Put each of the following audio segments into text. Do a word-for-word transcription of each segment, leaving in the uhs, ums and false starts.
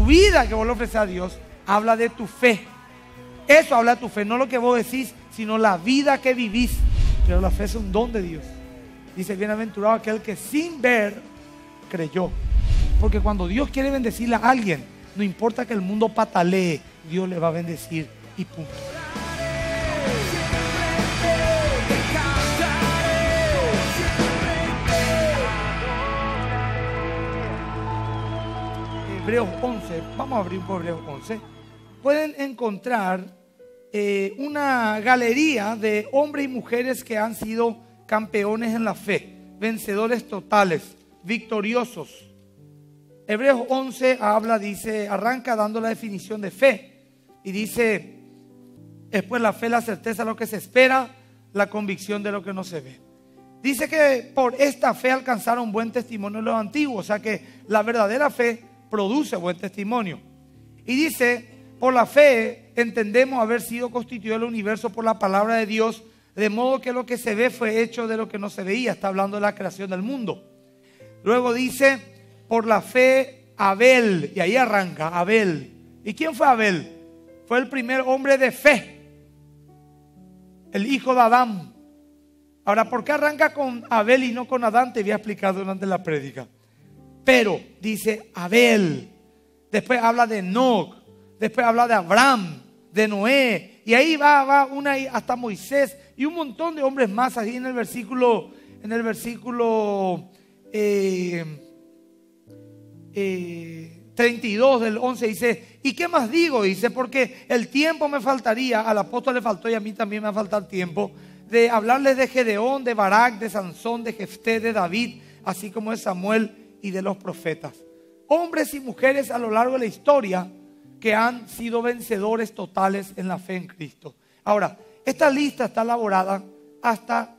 tu vida que vos le ofreces a Dios habla de tu fe. Eso habla de tu fe, no lo que vos decís, sino la vida que vivís. Pero la fe es un don de Dios. Dice, bienaventurado aquel que sin ver creyó. Porque cuando Dios quiere bendecirle a alguien, no importa que el mundo patalee, Dios le va a bendecir y punto. Hebreos once, vamos a abrir un poco Hebreos once. Pueden encontrar eh, una galería de hombres y mujeres que han sido campeones en la fe, vencedores totales, victoriosos. Hebreos once habla, dice, arranca dando la definición de fe y dice, después la fe, la certeza de lo que se espera, la convicción de lo que no se ve. Dice que por esta fe alcanzaron buen testimonio los antiguos, o sea que la verdadera fe produce buen testimonio. Y dice, por la fe entendemos haber sido constituido el universo por la palabra de Dios, de modo que lo que se ve fue hecho de lo que no se veía. Está hablando de la creación del mundo. Luego dice, por la fe Abel, y ahí arranca Abel. ¿Y quién fue Abel? Fue el primer hombre de fe, el hijo de Adán. Ahora, ¿por qué arranca con Abel y no con Adán? Te voy a explicar durante la prédica. Pero dice Abel, después habla de Enoc, después habla de Abraham, de Noé, y ahí va, va una hasta Moisés y un montón de hombres más. Ahí en el versículo, en el versículo eh, eh, treinta y dos del once dice, ¿y qué más digo? Dice, porque el tiempo me faltaría, al apóstol le faltó y a mí también me va a faltar tiempo, de hablarles de Gedeón, de Barak, de Sansón, de Jefté, de David, así como de Samuel y de los profetas. Hombres y mujeres a lo largo de la historia que han sido vencedores totales en la fe en Cristo. Ahora, esta lista está elaborada hasta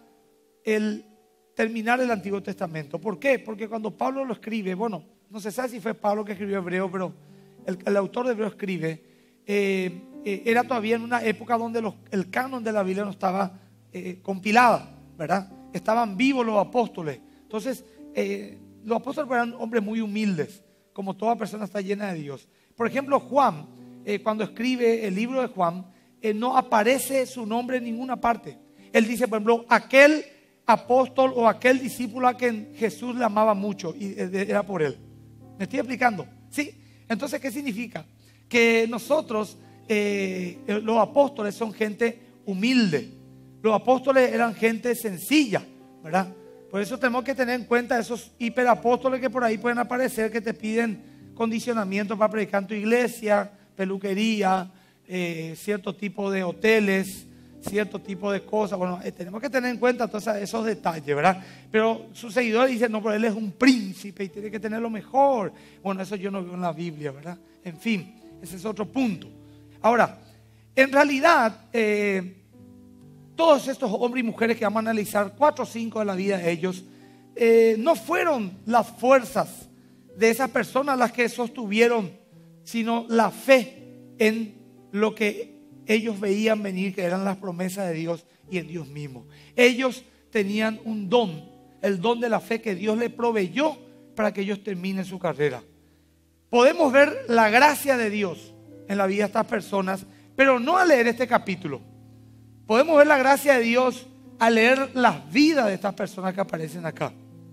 el terminar el Antiguo Testamento. ¿Por qué? Porque cuando Pablo lo escribe, bueno, no se sabe si fue Pablo que escribió Hebreo, pero el, el autor de Hebreo escribe, eh, eh, era todavía en una época donde los, el canon de la Biblia no estaba eh, compilada, ¿verdad? Estaban vivos los apóstoles. Entonces, eh, los apóstoles eran hombres muy humildes, como toda persona está llena de Dios. Por ejemplo, Juan, eh, cuando escribe el libro de Juan, eh, no aparece su nombre en ninguna parte. Él dice, por ejemplo, aquel apóstol o aquel discípulo a quien Jesús le amaba mucho y eh, era por él. ¿Me estoy explicando? ¿Sí? Entonces, ¿qué significa? Que nosotros, eh, los apóstoles son gente humilde. Los apóstoles eran gente sencilla, ¿verdad? Por eso tenemos que tener en cuenta esos hiperapóstoles que por ahí pueden aparecer, que te piden condicionamiento para predicar en tu iglesia, peluquería, eh, cierto tipo de hoteles, cierto tipo de cosas. Bueno, eh, tenemos que tener en cuenta todos esos detalles, ¿verdad? Pero sus seguidores dicen, no, pero él es un príncipe y tiene que tener lo mejor. Bueno, eso yo no veo en la Biblia, ¿verdad? En fin, ese es otro punto. Ahora, en realidad, eh, todos estos hombres y mujeres que vamos a analizar, cuatro o cinco de la vida de ellos, eh, no fueron las fuerzas de esas personas las que sostuvieron, sino la fe en lo que ellos veían venir, que eran las promesas de Dios y en Dios mismo. Ellos tenían un don, el don de la fe que Dios les proveyó para que ellos terminen su carrera. Podemos ver la gracia de Dios en la vida de estas personas, pero no al leer este capítulo. Podemos ver la gracia de Dios al leer las vidas de estas personas que aparecen acá.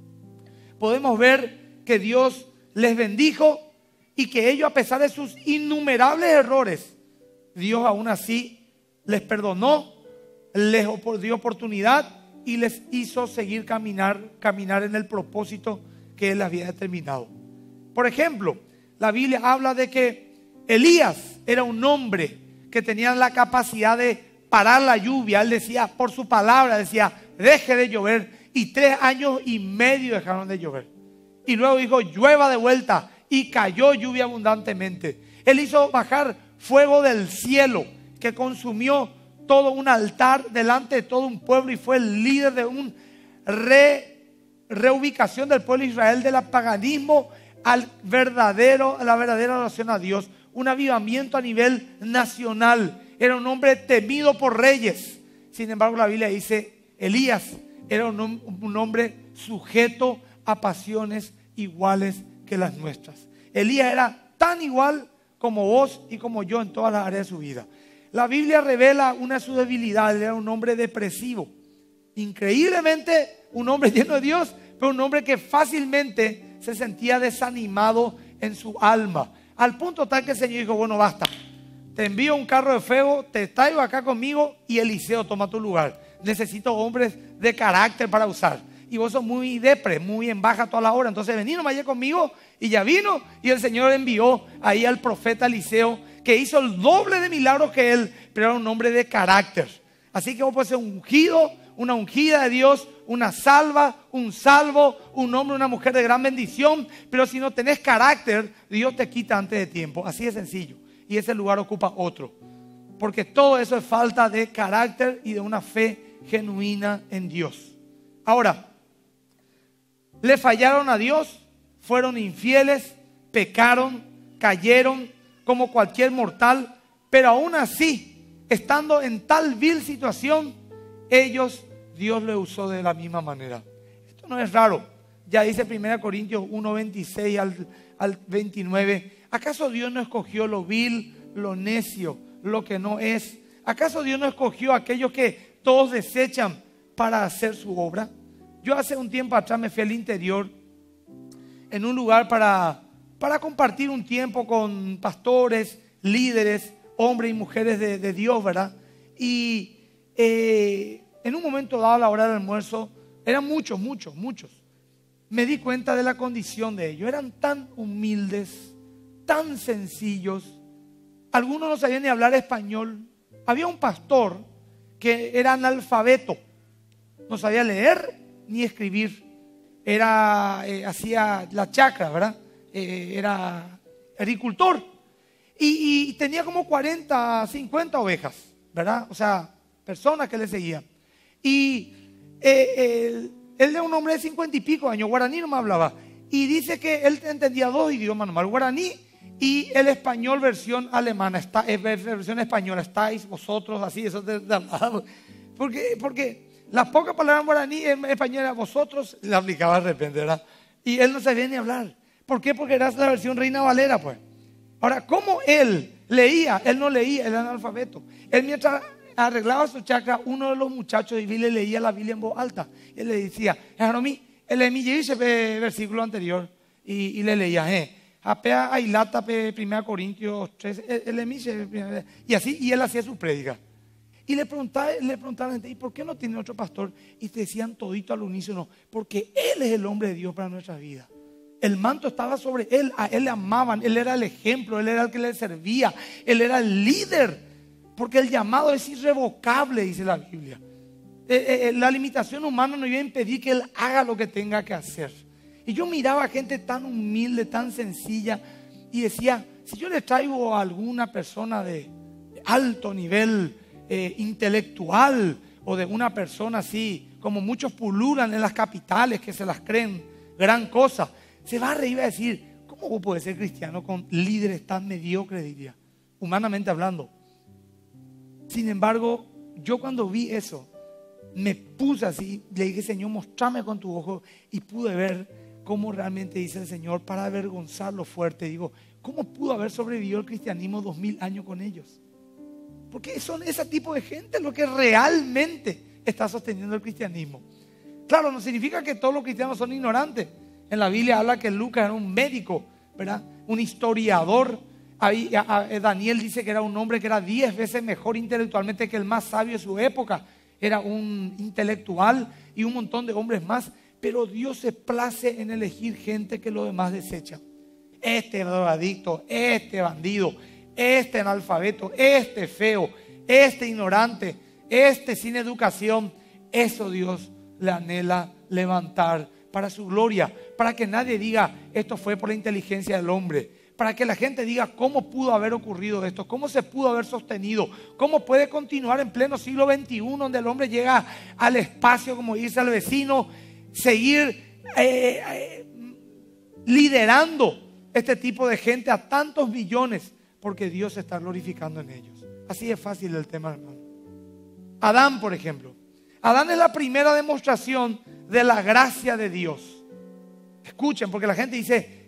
Podemos ver que Dios les bendijo y que ellos, a pesar de sus innumerables errores, Dios aún así les perdonó, les dio oportunidad y les hizo seguir caminar, caminar en el propósito que Él había determinado. Por ejemplo, la Biblia habla de que Elías era un hombre que tenía la capacidad de parar la lluvia. Él decía, por su palabra, decía, deje de llover. Y tres años y medio dejaron de llover. Y luego dijo, llueva de vuelta. Y cayó lluvia abundantemente. Él hizo bajar fuego del cielo que consumió todo un altar delante de todo un pueblo y fue el líder de una re, reubicación del pueblo de Israel del paganismo al verdadero, a la verdadera oración a Dios. Un avivamiento a nivel nacional. Era un hombre temido por reyes. Sin embargo, la Biblia dice, Elías era un, un hombre sujeto a pasiones iguales que las nuestras. Elías era tan igual como vos y como yo en todas las áreas de su vida. La Biblia revela una de sus debilidades. Era un hombre depresivo. Increíblemente un hombre lleno de Dios, pero un hombre que fácilmente se sentía desanimado en su alma. Al punto tal que el Señor dijo, bueno, basta. Te envío un carro de fuego, te traigo acá conmigo y Eliseo toma tu lugar. Necesito hombres de carácter para usar. Y vos sos muy depre, muy en baja toda la hora. Entonces vení nomás allá conmigo. Y ya vino. Y el Señor envió ahí al profeta Eliseo, que hizo el doble de milagros que él, pero era un hombre de carácter. Así que vos podés ser ungido, una ungida de Dios, una salva, un salvo, un hombre, una mujer de gran bendición. Pero si no tenés carácter, Dios te quita antes de tiempo. Así de sencillo. Y ese lugar ocupa otro. Porque todo eso es falta de carácter y de una fe genuina en Dios. Ahora, le fallaron a Dios, fueron infieles, pecaron, cayeron como cualquier mortal, pero aún así, estando en tal vil situación, ellos, Dios le usó de la misma manera. Esto no es raro. Ya dice primera Corintios uno, veintiséis al, al veintinueve. ¿Acaso Dios no escogió lo vil, lo necio, lo que no es? ¿Acaso Dios no escogió a aquellos que todos desechan para hacer su obra? Yo hace un tiempo atrás me fui al interior en un lugar para, para compartir un tiempo con pastores, líderes, hombres y mujeres de, de Dios, ¿verdad? Y eh, en un momento dado, a la hora del almuerzo, eran muchos, muchos, muchos. Me di cuenta de la condición de ellos. Eran tan humildes, tan sencillos. Algunos no sabían ni hablar español. Había un pastor que era analfabeto. No sabía leer ni escribir. Era, eh, hacía la chacra, ¿verdad? Eh, era agricultor. Y, y tenía como cuarenta, cincuenta ovejas, ¿verdad? O sea, personas que le seguían. Y eh, él, él era un hombre de cincuenta y pico años, guaraní no me hablaba. Y dice que él entendía dos idiomas nomás, el guaraní y el español versión alemana, está, eh, versión española, estáis vosotros, así, eso de, de, porque, porque las pocas palabras en guaraní, en español era vosotros, la aplicaba de repente, ¿verdad? Y él no sabía ni hablar. ¿Por qué? Porque era la versión Reina Valera, pues. Ahora, ¿cómo él leía? Él no leía, él era analfabeto. Él mientras arreglaba su chacra, uno de los muchachos de Biblia leía la Biblia en voz alta. Él le decía, Jaromi, él me dice el versículo anterior y, y le leía, eh, apea ailata primera Corintios tres, él me dice, y así, y él hacía su prédica. Y le preguntaba, le preguntaba a la gente, ¿y por qué no tiene otro pastor? Y te decían todito al unísono, porque él es el hombre de Dios para nuestra vida. El manto estaba sobre él, a él le amaban, él era el ejemplo, él era el que le servía, él era el líder, porque el llamado es irrevocable, dice la Biblia. Eh, eh, la limitación humana no iba a impedir que él haga lo que tenga que hacer. Y yo miraba a gente tan humilde, tan sencilla, y decía, si yo le traigo a alguna persona de, de alto nivel eh, intelectual, o de una persona así, como muchos pululan en las capitales que se las creen gran cosa, se va a reír y va a decir, ¿cómo vos podés ser cristiano con líderes tan mediocres, diría, humanamente hablando? Sin embargo, yo cuando vi eso, me puse así, le dije, Señor, mostrame con tu ojo, y pude ver cómo realmente dice el Señor, para avergonzarlo fuerte. Digo, ¿cómo pudo haber sobrevivido el cristianismo dos mil años con ellos? Porque son ese tipo de gente lo que realmente está sosteniendo el cristianismo. Claro, no significa que todos los cristianos son ignorantes. En la Biblia habla que Lucas era un médico, ¿verdad? Un historiador. Ahí, a, a, Daniel dice que era un hombre que era diez veces mejor intelectualmente que el más sabio de su época. Era un intelectual y un montón de hombres más. Pero Dios se place en elegir gente que los demás desechan. Este drogadicto, este bandido, este analfabeto, este feo, este ignorante, este sin educación. Eso Dios le anhela levantar para su gloria, para que nadie diga esto fue por la inteligencia del hombre, para que la gente diga cómo pudo haber ocurrido esto, cómo se pudo haber sostenido, cómo puede continuar en pleno siglo veintiuno donde el hombre llega al espacio, como dice el vecino, seguir eh, eh, liderando este tipo de gente a tantos millones, porque Dios se está glorificando en ellos. Así es fácil el tema, hermano. Adán, por ejemplo. Adán es la primera demostración de la gracia de Dios. Escuchen, porque la gente dice,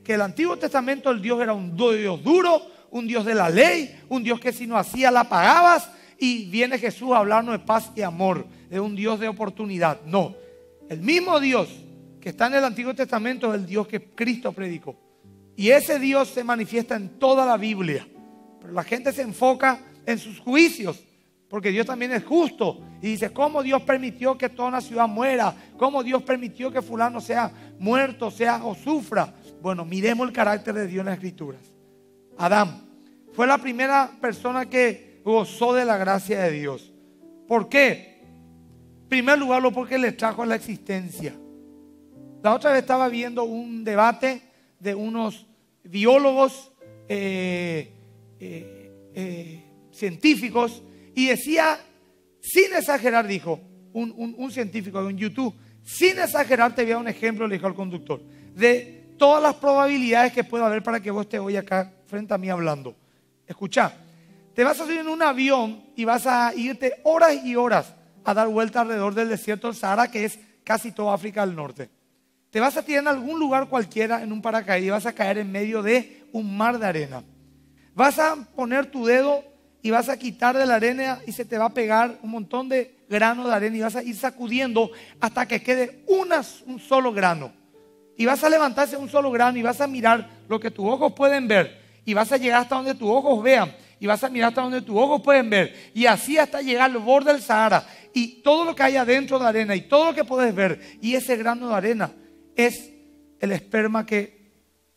que el Antiguo Testamento el Dios era un Dios duro, un Dios de la ley, un Dios que si no hacía la pagabas, y viene Jesús a hablarnos de paz y amor, de un Dios de oportunidad. No, el mismo Dios que está en el Antiguo Testamento es el Dios que Cristo predicó. Y ese Dios se manifiesta en toda la Biblia. Pero la gente se enfoca en sus juicios, porque Dios también es justo. Y dice, ¿cómo Dios permitió que toda una ciudad muera? ¿Cómo Dios permitió que fulano sea muerto, sea o sufra? Bueno, miremos el carácter de Dios en las Escrituras. Adán fue la primera persona que gozó de la gracia de Dios. ¿Por qué? En primer lugar, lo porque le trajo a la existencia. La otra vez estaba viendo un debate de unos biólogos eh, eh, eh, científicos, y decía, sin exagerar, dijo un, un, un científico en YouTube, sin exagerar, te voy a dar un ejemplo, le dijo al conductor, de todas las probabilidades que puede haber para que vos estés hoy acá frente a mí hablando. Escuchá, te vas a subir en un avión y vas a irte horas y horas a dar vuelta alrededor del desierto del Sahara, que es casi toda África del Norte. Te vas a tirar en algún lugar cualquiera en un paracaídas y vas a caer en medio de un mar de arena. Vas a poner tu dedo y vas a quitar de la arena y se te va a pegar un montón de granos de arena y vas a ir sacudiendo hasta que quede una, un solo grano. Y vas a levantarse un solo grano y vas a mirar lo que tus ojos pueden ver. Y vas a llegar hasta donde tus ojos vean. Y vas a mirar hasta donde tus ojos pueden ver. Y así hasta llegar al borde del Sahara. Y todo lo que hay adentro de arena y todo lo que puedes ver. Y ese grano de arena es el esperma que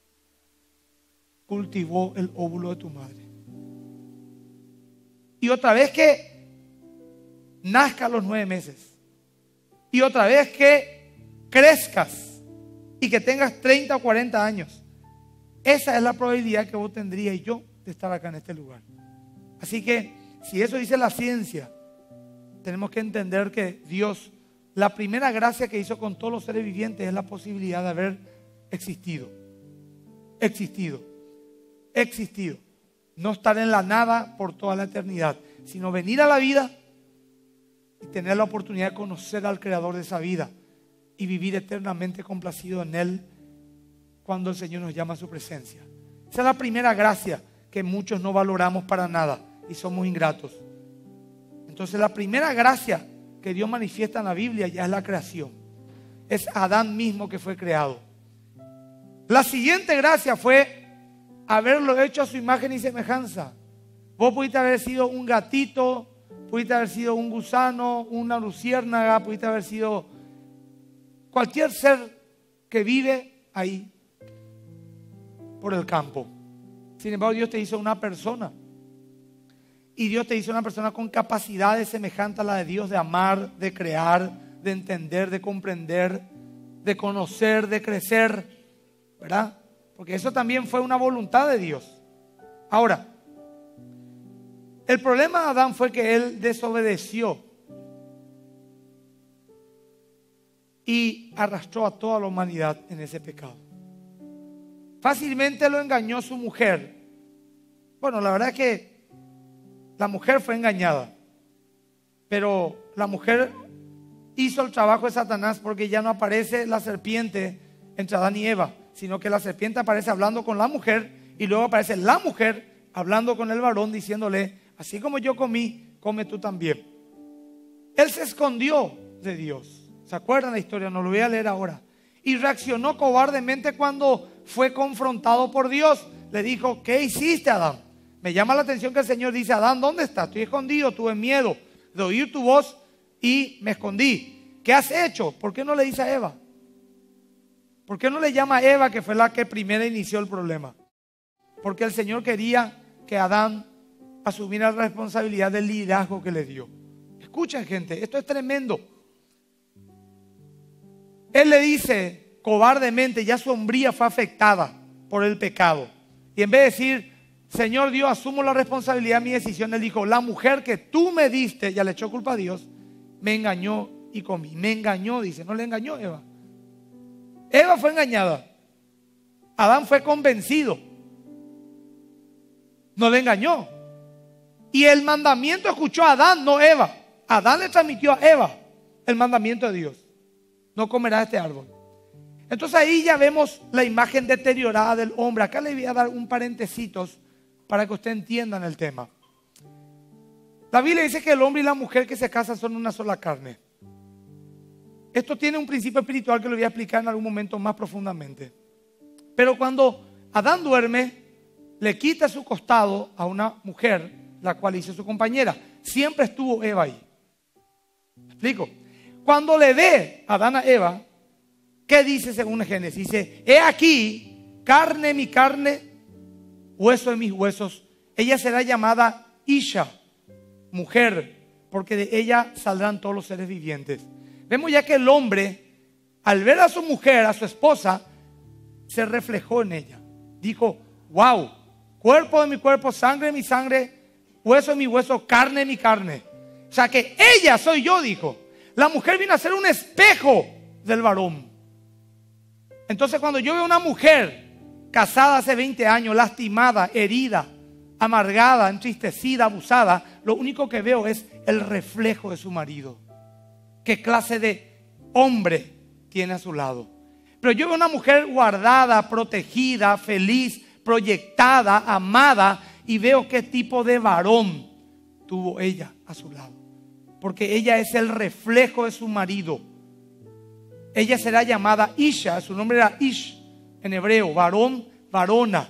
cultivó el óvulo de tu madre. Y otra vez que nazca a los nueve meses. Y otra vez que crezcas y que tengas treinta o cuarenta años. Esa es la probabilidad que vos tendrías y yo de estar acá en este lugar. Así que si eso dice la ciencia, tenemos que entender que Dios, la primera gracia que hizo con todos los seres vivientes es la posibilidad de haber existido. Existido. Existido. No estar en la nada por toda la eternidad, sino venir a la vida y tener la oportunidad de conocer al Creador de esa vida y vivir eternamente complacido en Él cuando el Señor nos llama a su presencia. Esa es la primera gracia que muchos no valoramos para nada y somos ingratos. Entonces la primera gracia que Dios manifiesta en la Biblia ya es la creación. Es Adán mismo que fue creado. La siguiente gracia fue haberlo hecho a su imagen y semejanza. Vos pudiste haber sido un gatito, pudiste haber sido un gusano, una luciérnaga, pudiste haber sido cualquier ser que vive ahí por el campo. Sin embargo, Dios te hizo una persona. Y Dios te hizo una persona con capacidades semejantes a la de Dios, de amar, de crear, de entender, de comprender, de conocer, de crecer, ¿verdad? Porque eso también fue una voluntad de Dios. Ahora, el problema de Adán fue que él desobedeció y arrastró a toda la humanidad en ese pecado. Fácilmente lo engañó su mujer. Bueno, la verdad es que la mujer fue engañada, pero la mujer hizo el trabajo de Satanás, porque ya no aparece la serpiente entre Adán y Eva, sino que la serpiente aparece hablando con la mujer y luego aparece la mujer hablando con el varón diciéndole, así como yo comí, come tú también. Él se escondió de Dios. ¿Se acuerdan la historia? No lo voy a leer ahora. Y reaccionó cobardemente cuando fue confrontado por Dios. Le dijo, ¿qué hiciste, Adán? Me llama la atención que el Señor dice, Adán, ¿dónde estás? Estoy escondido, tuve miedo de oír tu voz y me escondí. ¿Qué has hecho? ¿Por qué no le dice a Eva? ¿Por qué no le llama a Eva, que fue la que primero inició el problema? Porque el Señor quería que Adán asumiera la responsabilidad del liderazgo que le dio. Escuchen, gente, esto es tremendo. Él le dice cobardemente, ya su hombría fue afectada por el pecado. Y en vez de decir, Señor Dios, asumo la responsabilidad de mi decisión, él dijo, la mujer que tú me diste, ya le echó culpa a Dios, me engañó y comí. Me engañó, dice, no le engañó Eva. Eva fue engañada. Adán fue convencido. No le engañó. Y el mandamiento escuchó a Adán, no Eva. Adán le transmitió a Eva el mandamiento de Dios. No comerás de este árbol. Entonces ahí ya vemos la imagen deteriorada del hombre. Acá le voy a dar un parentecitos para que ustedes entiendan el tema. La Biblia dice que el hombre y la mujer que se casan son una sola carne. Esto tiene un principio espiritual que lo voy a explicar en algún momento más profundamente. Pero cuando Adán duerme, le quita su costado a una mujer, la cual hizo su compañera. Siempre estuvo Eva ahí. ¿Me explico? Cuando le ve a Adán a Eva, ¿qué dice según Génesis? Dice, he aquí, carne de mi carne, hueso de mis huesos. Ella será llamada Isha, mujer, porque de ella saldrán todos los seres vivientes. Vemos ya que el hombre, al ver a su mujer, a su esposa, se reflejó en ella. Dijo, wow, cuerpo de mi cuerpo, sangre de mi sangre, hueso de mi hueso, carne de mi carne. O sea que ella soy yo, dijo. La mujer vino a ser un espejo del varón. Entonces cuando yo veo una mujer casada hace veinte años, lastimada, herida, amargada, entristecida, abusada, lo único que veo es el reflejo de su marido. ¿Qué clase de hombre tiene a su lado? Pero yo veo una mujer guardada, protegida, feliz, proyectada, amada, y veo qué tipo de varón tuvo ella a su lado. Porque ella es el reflejo de su marido. Ella será llamada Isha, su nombre era Ish en hebreo, varón, varona.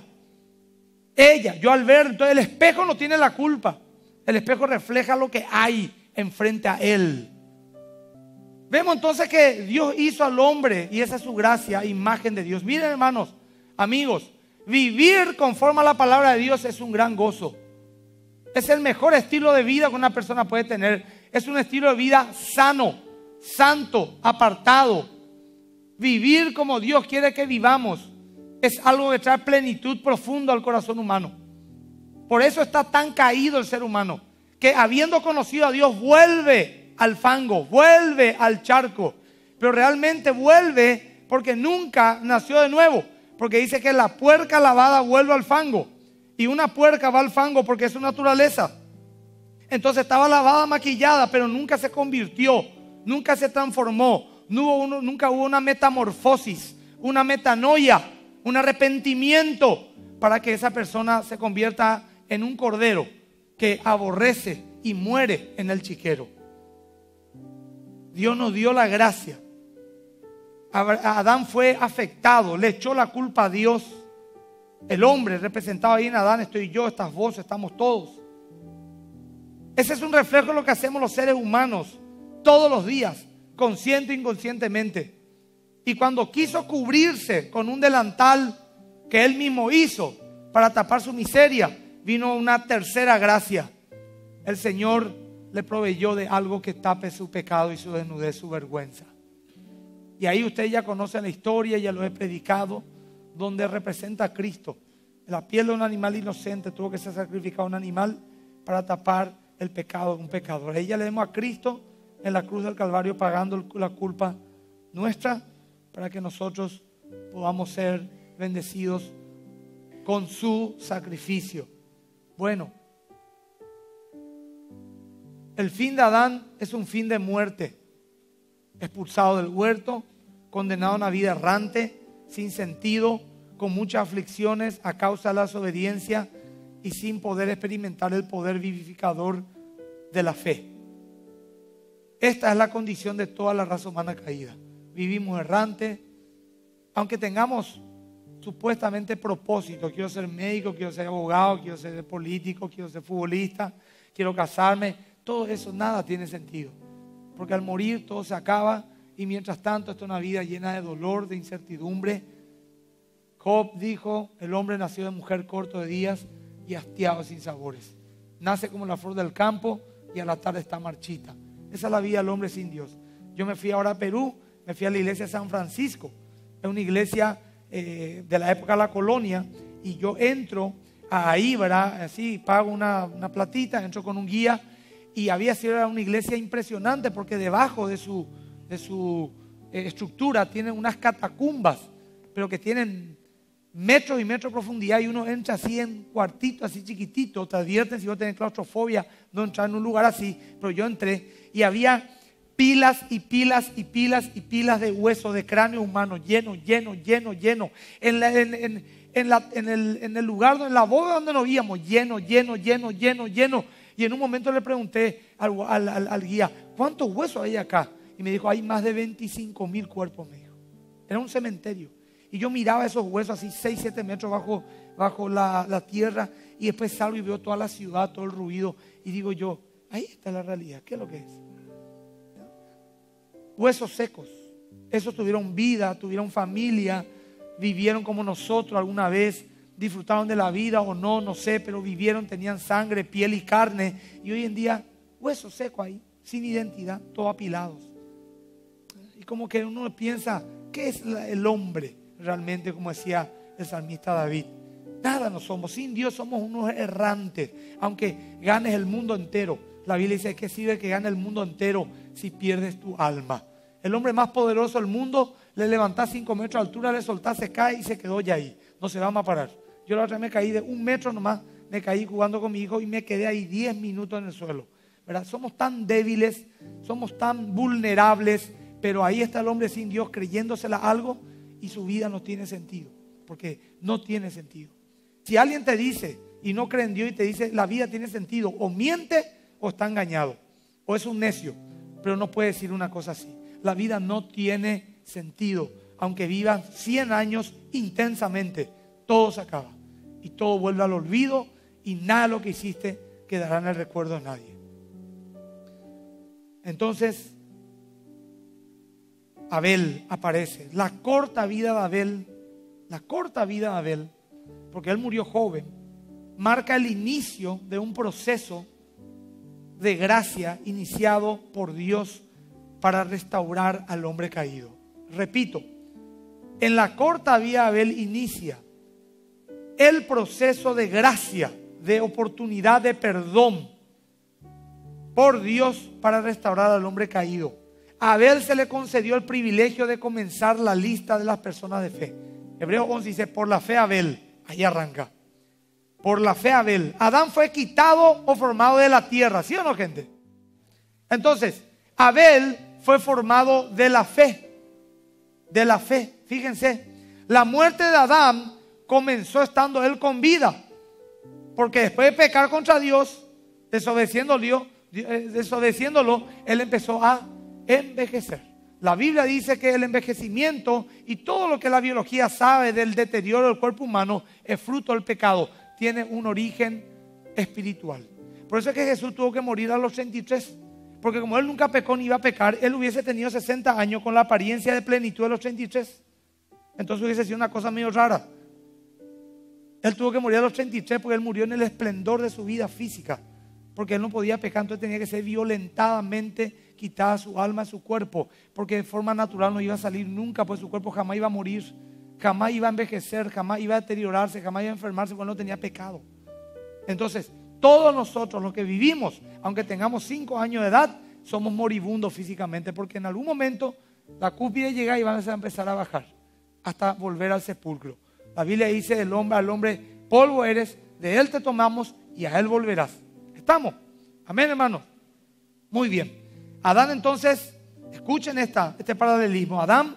Ella, yo al ver, entonces el espejo no tiene la culpa. El espejo refleja lo que hay enfrente a él. Vemos entonces que Dios hizo al hombre, y esa es su gracia, imagen de Dios. Miren, hermanos, amigos, vivir conforme a la palabra de Dios es un gran gozo. Es el mejor estilo de vida que una persona puede tener. Es un estilo de vida sano, santo, apartado. Vivir como Dios quiere que vivamos es algo que trae plenitud profunda al corazón humano. Por eso está tan caído el ser humano, que habiendo conocido a Dios vuelve al fango, vuelve al charco. Pero realmente vuelve porque nunca nació de nuevo. Porque dice que la puerca lavada vuelve al fango. Y una puerca va al fango porque es su naturaleza. Entonces estaba lavada, maquillada, pero nunca se convirtió, nunca se transformó. No hubo uno, nunca hubo una metamorfosis, una metanoia, un arrepentimiento para que esa persona se convierta en un cordero que aborrece y muere en el chiquero. Dios nos dio la gracia. Adán fue afectado, le echó la culpa a Dios. El hombre representado ahí en Adán, estoy yo, estas voces, estamos todos. Ese es un reflejo de lo que hacemos los seres humanos todos los días, consciente e inconscientemente. Y cuando quiso cubrirse con un delantal que él mismo hizo para tapar su miseria, vino una tercera gracia. El Señor le proveyó de algo que tape su pecado y su desnudez, su vergüenza. Y ahí ustedes ya conocen la historia, ya lo he predicado, donde representa a Cristo. La piel de un animal inocente tuvo que ser sacrificado un animal para tapar el pecado de un pecador. Ahí ya le vemos a Cristo en la cruz del Calvario pagando la culpa nuestra para que nosotros podamos ser bendecidos con su sacrificio. Bueno, el fin de Adán es un fin de muerte. Expulsado del huerto, condenado a una vida errante, sin sentido, con muchas aflicciones a causa de la desobediencia y sin poder experimentar el poder vivificador de la fe. Esta es la condición de toda la raza humana caída. Vivimos errantes, aunque tengamos supuestamente propósito. Quiero ser médico, quiero ser abogado, quiero ser político, quiero ser futbolista, quiero casarme. Todo eso nada tiene sentido, porque al morir todo se acaba y mientras tanto esto es una vida llena de dolor, de incertidumbre. Job dijo, el hombre nació de mujer corto de días y hastiado sin sabores. Nace como la flor del campo y a la tarde está marchita. Esa es la vida del hombre sin Dios. Yo me fui ahora a Perú, me fui a la iglesia de San Francisco. Es una iglesia eh, de la época de la colonia, y yo entro ahí, ¿verdad? Así, pago una, una platita, entro con un guía, y había sido una iglesia impresionante porque debajo de su, de su eh, estructura tienen unas catacumbas, pero que tienen metros y metros de profundidad, y uno entra así en cuartito, así chiquitito. Te advierten si vos tenés claustrofobia no entrar en un lugar así, pero yo entré y había pilas y pilas y pilas y pilas de huesos, de cráneo humano, lleno, lleno, lleno, lleno. En, la, en, en, en, la, en, el, en el lugar, en la boda donde nos íbamos, lleno, lleno, lleno, lleno, lleno. Y en un momento le pregunté al, al, al, al guía, ¿cuántos huesos hay acá? Y me dijo, hay más de veinticinco mil cuerpos, me dijo. Era un cementerio. Y yo miraba esos huesos así, seis, siete metros bajo, bajo la, la tierra. Y después salgo y veo toda la ciudad, todo el ruido. Y digo yo, ahí está la realidad. ¿Qué es lo que es? Huesos secos. Esos tuvieron vida, tuvieron familia, vivieron como nosotros alguna vez, disfrutaron de la vida o no, no sé, pero vivieron, tenían sangre, piel y carne. Y hoy en día, huesos secos ahí, sin identidad, todos apilados. Y como que uno piensa, ¿qué es el hombre realmente? Como decía el salmista David. Nada no somos, sin Dios somos unos errantes. Aunque ganes el mundo entero, la Biblia dice, ¿qué sirve que gane el mundo entero si pierdes tu alma? El hombre más poderoso del mundo, le levantás cinco metros de altura, le soltás, se cae y se quedó ya ahí. No se va a parar. Yo la otra vez me caí de un metro nomás, me caí jugando con mi hijo y me quedé ahí diez minutos en el suelo. ¿Verdad? Somos tan débiles, somos tan vulnerables, pero ahí está el hombre sin Dios creyéndosela algo y su vida no tiene sentido, porque no tiene sentido. Si alguien te dice y no cree en Dios y te dice la vida tiene sentido, o miente o está engañado, o es un necio, pero no puede decir una cosa así. La vida no tiene sentido, aunque vivas cien años intensamente, todo se acaba y todo vuelve al olvido y nada de lo que hiciste quedará en el recuerdo de nadie. Entonces Abel aparece, la corta vida de Abel, la corta vida de Abel, porque él murió joven, marca el inicio de un proceso de gracia iniciado por Dios para restaurar al hombre caído. Repito, en la corta vida de Abel inicia el proceso de gracia, de oportunidad de perdón por Dios para restaurar al hombre caído. A Abel se le concedió el privilegio de comenzar la lista de las personas de fe. Hebreos once dice, por la fe Abel, ahí arranca. Por la fe Abel. Adán fue quitado o formado de la tierra, ¿sí o no, gente? Entonces, Abel fue formado de la fe. De la fe, fíjense. La muerte de Adán comenzó estando él con vida. Porque después de pecar contra Dios, desobedeciéndolo, desobedeciéndolo, él empezó a envejecer. La Biblia dice que el envejecimiento y todo lo que la biología sabe del deterioro del cuerpo humano es fruto del pecado. Tiene un origen espiritual. Por eso es que Jesús tuvo que morir a los treinta y tres. Porque como él nunca pecó ni iba a pecar, él hubiese tenido sesenta años con la apariencia de plenitud de los treinta y tres. Entonces hubiese sido una cosa medio rara. Él tuvo que morir a los treinta y tres porque él murió en el esplendor de su vida física. Porque él no podía pecar, entonces tenía que ser violentadamente quitada su alma, su cuerpo. Porque de forma natural no iba a salir nunca, pues su cuerpo jamás iba a morir. Jamás iba a envejecer, jamás iba a deteriorarse, jamás iba a enfermarse porque no tenía pecado. Entonces, todos nosotros los que vivimos, aunque tengamos cinco años de edad, somos moribundos físicamente. Porque en algún momento la cúspide llega y van a empezar a bajar hasta volver al sepulcro. La Biblia dice del hombre al hombre, polvo eres, de él te tomamos y a él volverás. ¿Estamos? Amén, hermanos. Muy bien. Adán entonces, escuchen esta, este paralelismo. Adán,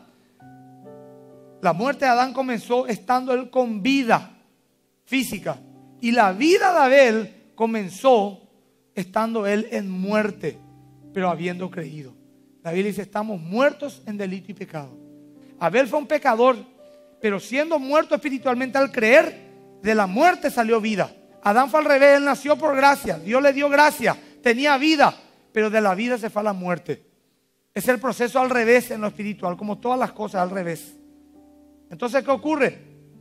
la muerte de Adán comenzó estando él con vida física. Y la vida de Abel comenzó estando él en muerte, pero habiendo creído. La Biblia dice, estamos muertos en delito y pecado. Abel fue un pecador, pero siendo muerto espiritualmente al creer, de la muerte salió vida. Adán fue al revés, él nació por gracia, Dios le dio gracia, tenía vida, pero de la vida se fue a la muerte. Es el proceso al revés en lo espiritual, como todas las cosas al revés. Entonces, ¿qué ocurre?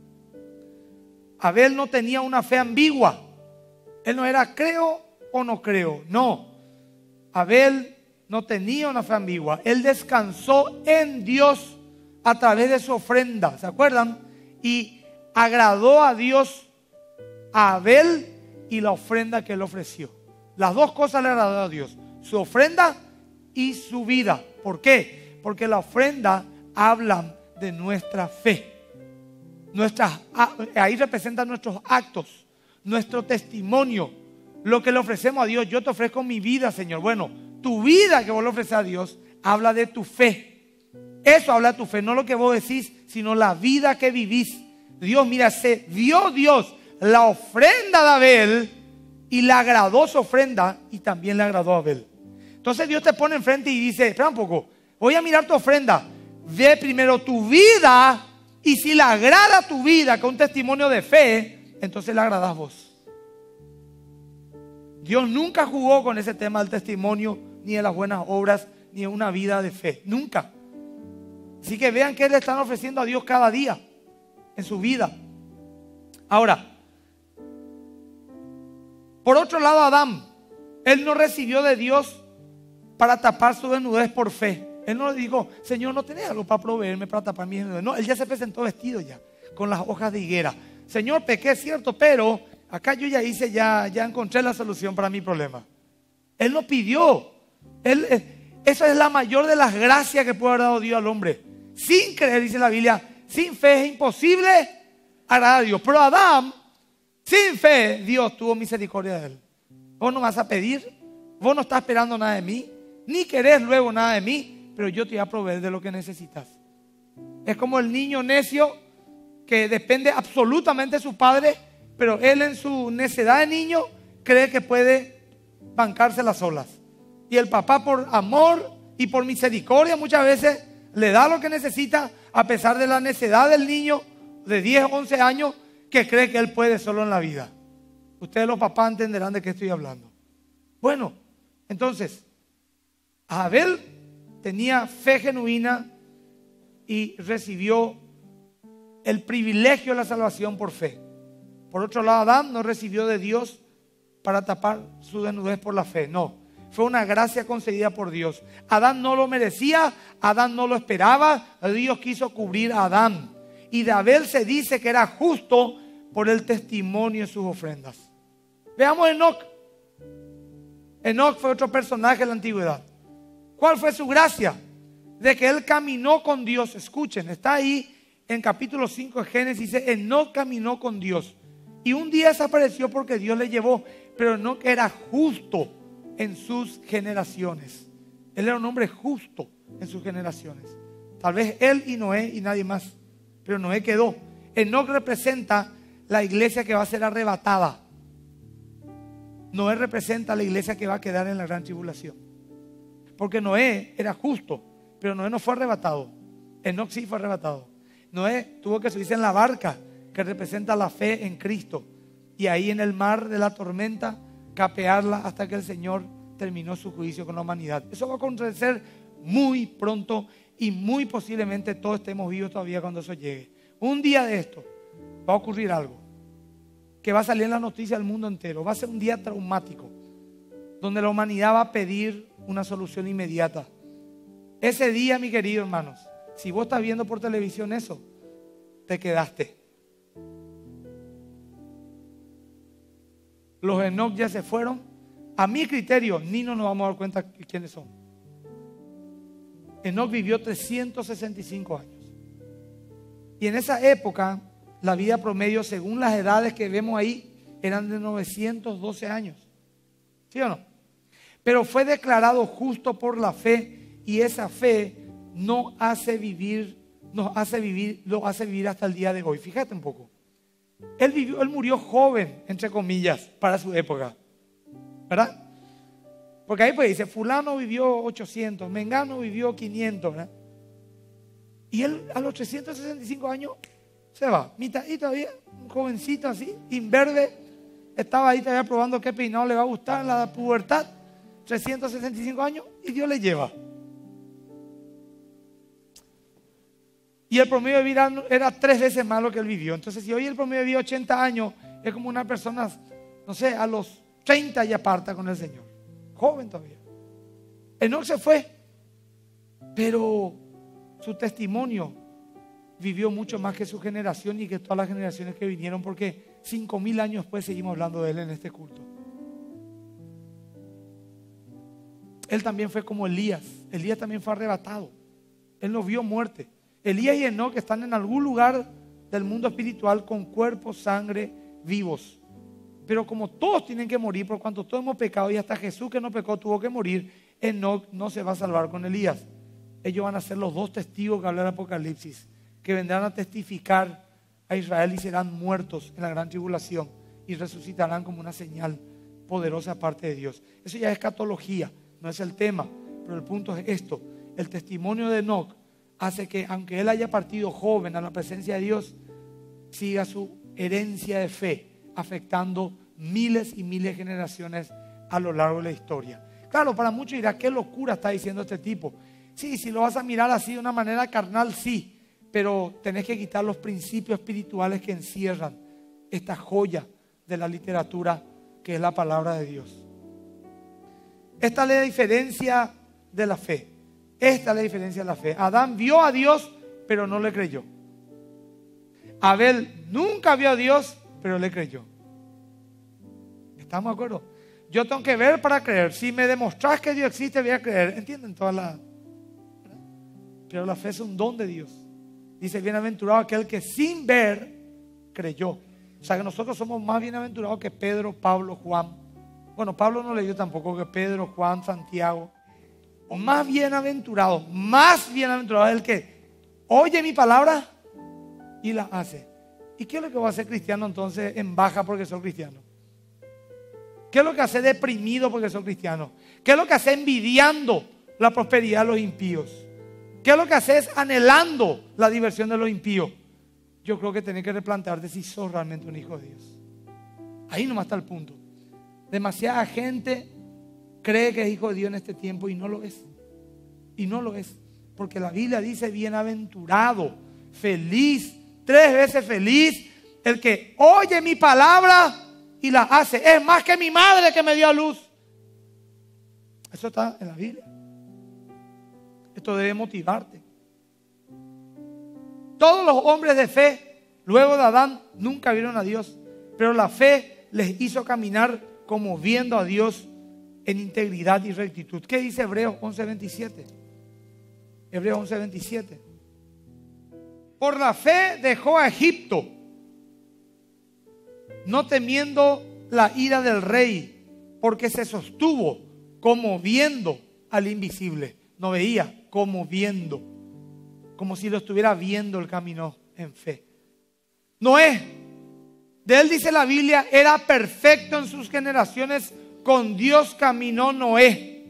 Abel no tenía una fe ambigua. Él no era creo o no creo, no. Abel no tenía una fe ambigua. Él descansó en Dios a través de su ofrenda, ¿se acuerdan? Y agradó a Dios a Abel y la ofrenda que él ofreció. Las dos cosas le agradó a Dios, su ofrenda y su vida. ¿Por qué? Porque la ofrenda habla de nuestra fe. Nuestras, ahí representan nuestros actos, nuestro testimonio, lo que le ofrecemos a Dios. Yo te ofrezco mi vida, Señor. Bueno, tu vida que vos le ofreces a Dios habla de tu fe. Eso habla de tu fe, no lo que vos decís, sino la vida que vivís. Dios, mira, se dio Dios la ofrenda de Abel y le agradó su ofrenda y también le agradó a Abel. Entonces Dios te pone enfrente y dice, espera un poco, voy a mirar tu ofrenda. Ve primero tu vida y si le agrada tu vida, que es un testimonio de fe, entonces le agradás vos. Dios nunca jugó con ese tema del testimonio, ni de las buenas obras, ni de una vida de fe. Nunca. Así que vean qué le están ofreciendo a Dios cada día en su vida. Ahora, por otro lado, Adán, él no recibió de Dios para tapar su desnudez por fe. Él no le dijo, Señor, ¿no tenés algo para proveerme para tapar mi desnudez? No, él ya se presentó vestido ya, con las hojas de higuera. Señor, pequé, es cierto, pero acá yo ya hice, ya, ya encontré la solución para mi problema. Él no pidió. Él, esa es la mayor de las gracias que puede haber dado Dios al hombre. Sin creer, dice la Biblia, sin fe es imposible agradar a Dios. Pero Adán, sin fe, Dios tuvo misericordia de él. Vos no vas a pedir, vos no estás esperando nada de mí, ni querés luego nada de mí, pero yo te voy a proveer de lo que necesitas. Es como el niño necio que depende absolutamente de su padre, pero él en su necedad de niño cree que puede bancarse las olas. Y el papá, por amor y por misericordia, muchas veces le da lo que necesita, a pesar de la necedad del niño de diez, once años que cree que él puede solo en la vida. Ustedes los papás entenderán de qué estoy hablando. Bueno, entonces Abel tenía fe genuina y recibió el privilegio de la salvación por fe. Por otro lado, Adán no recibió de Dios para tapar su desnudez por la fe. No, fue una gracia concedida por Dios. Adán no lo merecía, Adán no lo esperaba, Dios quiso cubrir a Adán. Y de Abel se dice que era justo por el testimonio de sus ofrendas. Veamos Enoc. Enoc fue otro personaje de la antigüedad. ¿Cuál fue su gracia? De que él caminó con Dios. Escuchen, está ahí en capítulo cinco de Génesis. Dice, Enoc caminó con Dios. Y un día desapareció porque Dios le llevó. Pero Enoc era justo en sus generaciones. Él era un hombre justo en sus generaciones. Tal vez él y Noé y nadie más. Pero Noé quedó. Enoc representa la iglesia que va a ser arrebatada. Noé representa la iglesia que va a quedar en la gran tribulación. Porque Noé era justo, pero Noé no fue arrebatado. Enoc sí fue arrebatado. Noé tuvo que subirse en la barca que representa la fe en Cristo. Y ahí en el mar de la tormenta capearla hasta que el Señor terminó su juicio con la humanidad. Eso va a acontecer muy pronto y muy posiblemente todos estemos vivos todavía cuando eso llegue. Un día de esto va a ocurrir algo que va a salir en la noticia del mundo entero. Va a ser un día traumático donde la humanidad va a pedir una solución inmediata. Ese día, mis queridos hermanos, si vos estás viendo por televisión eso, te quedaste. Los Enoc ya se fueron. A mi criterio, ni nos vamos a dar cuenta de quiénes son. Enoc vivió trescientos sesenta y cinco años. Y en esa época, la vida promedio, según las edades que vemos ahí, eran de novecientos doce años. ¿Sí o no? Pero fue declarado justo por la fe, y esa fe no hace vivir, nos hace vivir, lo hace vivir hasta el día de hoy. Fíjate un poco. Él vivió, él murió joven, entre comillas, para su época, ¿verdad? Porque ahí pues dice, fulano vivió ochocientos, mengano vivió quinientos, ¿verdad? Y él a los trescientos sesenta y cinco años se va, mitad y todavía, un jovencito así, imberbe, estaba ahí todavía probando qué peinado le va a gustar en la pubertad, trescientos sesenta y cinco años, y Dios le lleva. Y el promedio de vida era tres veces más lo que él vivió. Entonces, si hoy el promedio de vida ochenta años, es como una persona, no sé, a los treinta ya parta con el Señor. Joven todavía. Enoc se fue, pero su testimonio vivió mucho más que su generación y que todas las generaciones que vinieron, porque cinco mil años después seguimos hablando de él en este culto. Él también fue como Elías. Elías también fue arrebatado. Él no vio muerte. Elías y Enoc están en algún lugar del mundo espiritual con cuerpo, sangre, vivos. Pero como todos tienen que morir, por cuanto todos hemos pecado, y hasta Jesús que no pecó tuvo que morir, Enoc no se va a salvar con Elías. Ellos van a ser los dos testigos que habla el Apocalipsis, que vendrán a testificar a Israel y serán muertos en la gran tribulación y resucitarán como una señal poderosa parte de Dios. Eso ya es escatología, no es el tema, pero el punto es esto: el testimonio de Enoc hace que, aunque él haya partido joven a la presencia de Dios, siga su herencia de fe, afectando miles y miles de generaciones a lo largo de la historia. Claro, para muchos dirá, qué locura está diciendo este tipo. Sí, si lo vas a mirar así de una manera carnal, sí, pero tenés que quitar los principios espirituales que encierran esta joya de la literatura que es la palabra de Dios. Esta es la diferencia de la fe. Esta es la diferencia de la fe. Adán vio a Dios, pero no le creyó. Abel nunca vio a Dios, pero le creyó. ¿Estamos de acuerdo? Yo tengo que ver para creer. Si me demostrás que Dios existe, voy a creer. ¿Entienden toda la...? Pero la fe es un don de Dios. Dice, bienaventurado aquel que sin ver creyó. O sea que nosotros somos más bienaventurados que Pedro, Pablo, Juan. Bueno, Pablo no leyó tampoco que Pedro, Juan, Santiago. O más bienaventurado, más bienaventurado es el que oye mi palabra y la hace. ¿Y qué es lo que va a hacer cristiano entonces en baja porque soy cristiano? ¿Qué es lo que hace deprimido porque soy cristiano? ¿Qué es lo que hace envidiando la prosperidad de los impíos? ¿Qué es lo que haces anhelando la diversión de los impíos? Yo creo que tenés que replantearte si sos realmente un hijo de Dios. Ahí nomás está el punto. Demasiada gente cree que es hijo de Dios en este tiempo y no lo es. Y no lo es. Porque la Biblia dice bienaventurado, feliz, tres veces feliz, el que oye mi palabra y la hace. Es más que mi madre que me dio a luz. Eso está en la Biblia. Esto debe motivarte. Todos los hombres de fe, luego de Adán, nunca vieron a Dios. Pero la fe les hizo caminar como viendo a Dios en integridad y rectitud. ¿Qué dice Hebreos once veintisiete? Hebreos once veintisiete. Por la fe dejó a Egipto, no temiendo la ira del rey, porque se sostuvo como viendo al invisible. No veía, como viendo. Como si lo estuviera viendo, él caminó en fe. Noé, de él dice la Biblia, era perfecto en sus generaciones, con Dios caminó Noé.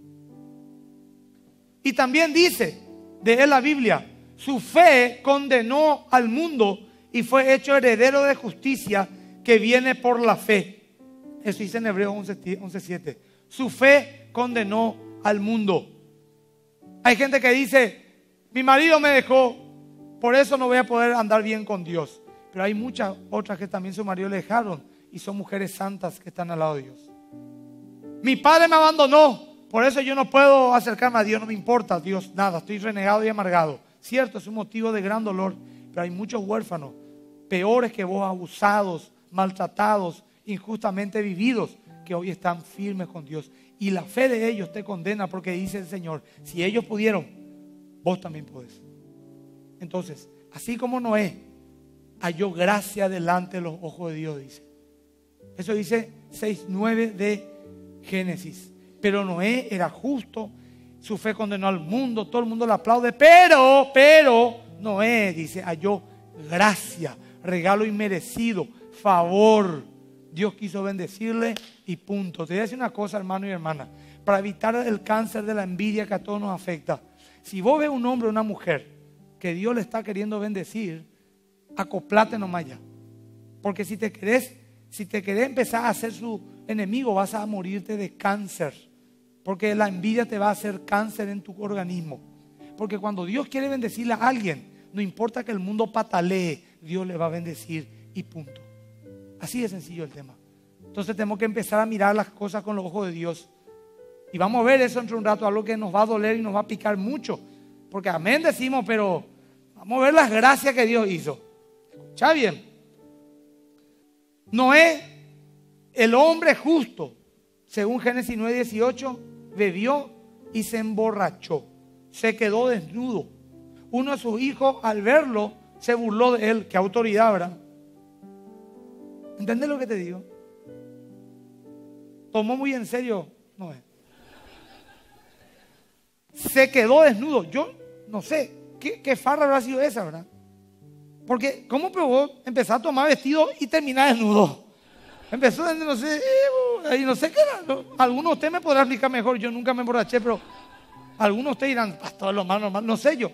Y también dice de él la Biblia, su fe condenó al mundo y fue hecho heredero de justicia que viene por la fe. Eso dice en Hebreos once siete. Su fe condenó al mundo. Hay gente que dice, mi marido me dejó, por eso no voy a poder andar bien con Dios. Pero hay muchas otras que también su marido le dejaron y son mujeres santas que están al lado de Dios. Mi padre me abandonó, por eso yo no puedo acercarme a Dios, no me importa Dios, nada, estoy renegado y amargado. Cierto, es un motivo de gran dolor, pero hay muchos huérfanos, peores que vos, abusados, maltratados, injustamente vividos, que hoy están firmes con Dios. Y la fe de ellos te condena porque dice el Señor, si ellos pudieron, vos también podés. Entonces, así como Noé halló gracia delante de los ojos de Dios, dice. Eso dice seis nueve de Génesis. Pero Noé era justo, su fe condenó al mundo, todo el mundo le aplaude, pero, pero, Noé, dice, halló gracia, regalo inmerecido, favor. Dios quiso bendecirle y punto. Te voy a decir una cosa, hermano y hermana, para evitar el cáncer de la envidia que a todos nos afecta. Si vos ves un hombre o una mujer que Dios le está queriendo bendecir, acoplate nomás ya. Porque si te querés, si te querés empezar a ser su enemigo, vas a morirte de cáncer. Porque la envidia te va a hacer cáncer en tu organismo. Porque cuando Dios quiere bendecirle a alguien, no importa que el mundo patalee, Dios le va a bendecir y punto. Así de sencillo el tema. Entonces tenemos que empezar a mirar las cosas con los ojos de Dios. Y vamos a ver eso entre un rato, algo que nos va a doler y nos va a picar mucho. Porque amén decimos, pero vamos a ver las gracias que Dios hizo. Escucha bien. Noé, el hombre justo, según Génesis nueve dieciocho, bebió y se emborrachó. Se quedó desnudo. Uno de sus hijos, al verlo, se burló de él. Qué autoridad, ¿verdad? ¿Entendés lo que te digo? Tomó muy en serio Noé. se quedó desnudo. Yo no sé, ¿qué, qué farra habrá sido esa, verdad? Porque, ¿cómo probó empezar a tomar vestido y terminar desnudo? Empezó, no sé, eh, no sé qué era. ¿No? Algunos de ustedes me podrán explicar mejor. Yo nunca me emborraché, pero algunos de ustedes dirán, pastor, lo más normal, no sé yo.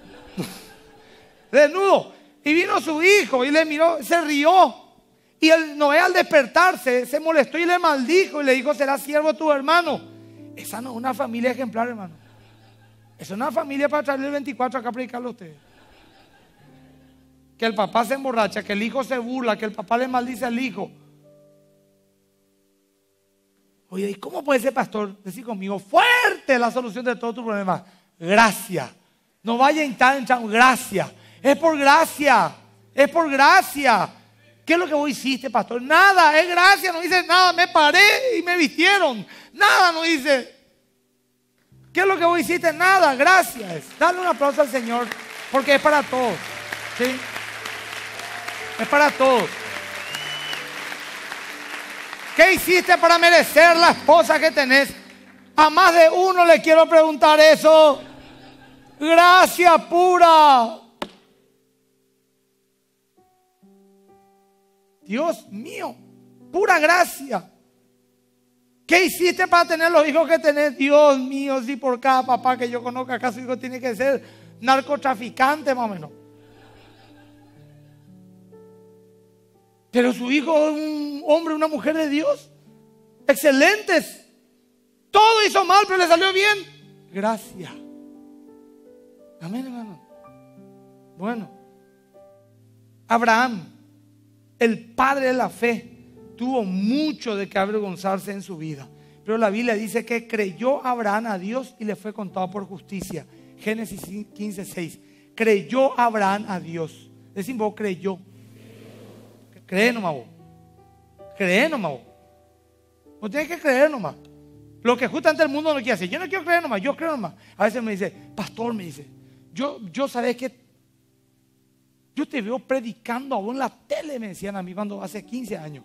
Desnudo. Y vino su hijo y le miró, se rió. Y el Noé al despertarse se molestó y le maldijo y le dijo, será siervo tu hermano. Esa no es una familia ejemplar, hermano. Esa es una familia para traerle el veinticuatro acá a predicarle a ustedes. Que el papá se emborracha, que el hijo se burla, que el papá le maldice al hijo. Oye, ¿y cómo puede ser, pastor? Decir conmigo, fuerte la solución de todos tus problemas. Gracia. No vaya a entrar en gracia. Es por gracia. Es por gracia. ¿Qué es lo que vos hiciste, pastor? Nada, es gracia. No dice nada. Me paré y me vistieron. Nada, no dice. ¿Qué es lo que vos hiciste? Nada, gracias. Dale un aplauso al Señor. Porque es para todos. ¿Sí? Es para todos. ¿Qué hiciste para merecer la esposa que tenés? A más de uno le quiero preguntar eso. Gracia pura. Dios mío, pura gracia. ¿Qué hiciste para tener los hijos que tenés? Dios mío, si por cada papá que yo conozca, acá su hijo tiene que ser narcotraficante más o menos. Pero su hijo es un hombre, una mujer de Dios. Excelentes. Todo hizo mal, pero le salió bien. Gracias. Amén, hermano. Bueno, Abraham, el padre de la fe, tuvo mucho de qué avergonzarse en su vida. Pero la Biblia dice que creyó Abraham a Dios y le fue contado por justicia. Génesis quince, seis. Creyó Abraham a Dios. Decimos, vos creyó. Cree nomás vos. Cree nomás vos. Vos tenés que creer nomás. Lo que justamente el mundo no quiere hacer. Yo no quiero creer nomás, yo creo nomás. A veces me dice, pastor, me dice, yo, yo sabes que yo te veo predicando a vos en la tele, me decían a mí cuando hace quince años.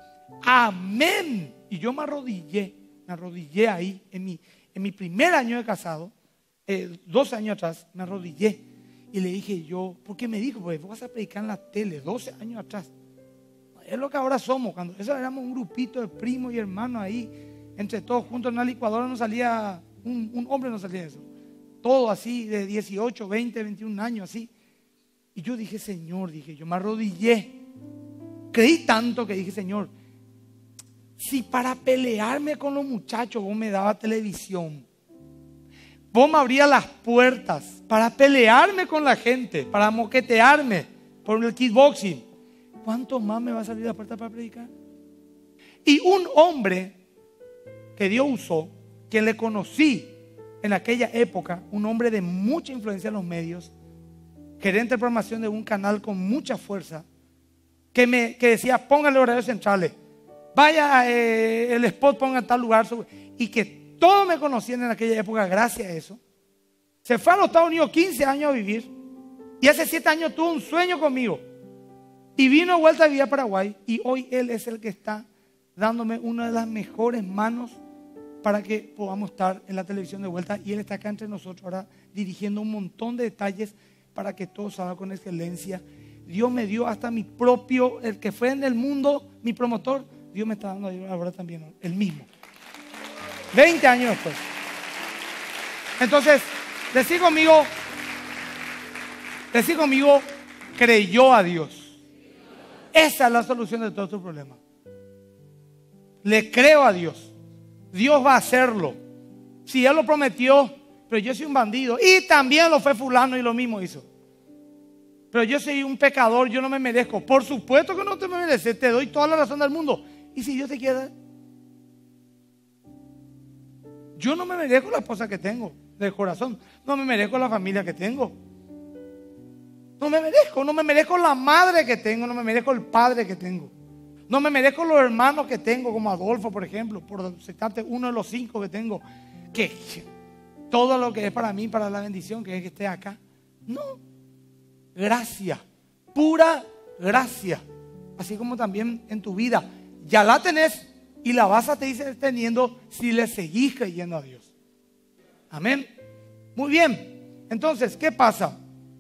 Amén. Y yo me arrodillé, me arrodillé ahí en mi, en mi primer año de casado, eh, dos años atrás, me arrodillé y le dije yo, ¿por qué me dijo? Pues vos vas a predicar en la tele, doce años atrás. Es lo que ahora somos. Cuando eso éramos un grupito de primos y hermanos ahí, entre todos juntos en una licuadora, no salía, un, un hombre no salía de eso. Todo así, de dieciocho, veinte, veintiún años así. Y yo dije, Señor, dije, yo me arrodillé. Creí tanto que dije, Señor, si para pelearme con los muchachos vos me dabas televisión, vos me abrías las puertas para pelearme con la gente, para moquetearme por el kickboxing, ¿cuánto más me va a salir la puerta para predicar? Y un hombre que Dios usó, que le conocí en aquella época, un hombre de mucha influencia en los medios, gerente de programación de un canal con mucha fuerza, que me que decía, póngale horarios centrales, vaya eh, el spot, ponga en tal lugar, y que todos me conocían en aquella época gracias a eso. Se fue a los Estados Unidos quince años a vivir y hace siete años tuvo un sueño conmigo. Y vino de vuelta a vivir a Paraguay y hoy él es el que está dándome una de las mejores manos para que podamos estar en la televisión de vuelta. Y él está acá entre nosotros ahora dirigiendo un montón de detalles para que todo salga con excelencia. Dios me dio hasta mi propio, el que fue en el mundo, mi promotor, Dios me está dando ahora también el mismo. veinte años después. Entonces, decí conmigo, decí conmigo, creyó a Dios. Esa es la solución de todos tus problemas. Le creo a Dios. Dios va a hacerlo. Si Él lo prometió, pero yo soy un bandido. Y también lo fue fulano y lo mismo hizo. Pero yo soy un pecador, yo no me merezco. Por supuesto que no te mereces, te doy toda la razón del mundo. ¿Y si Dios te quiere dar? Yo no me merezco la esposa que tengo, del corazón. No me merezco la familia que tengo. No me merezco, no me merezco la madre que tengo, no me merezco el padre que tengo. No me merezco los hermanos que tengo, como Adolfo, por ejemplo, por citarte uno de los cinco que tengo, que todo lo que es para mí, para la bendición, que es que esté acá. No, gracia, pura gracia. Así como también en tu vida, ya la tenés y la vas a seguir teniendo si le seguís creyendo a Dios. Amén. Muy bien. Entonces, ¿qué pasa?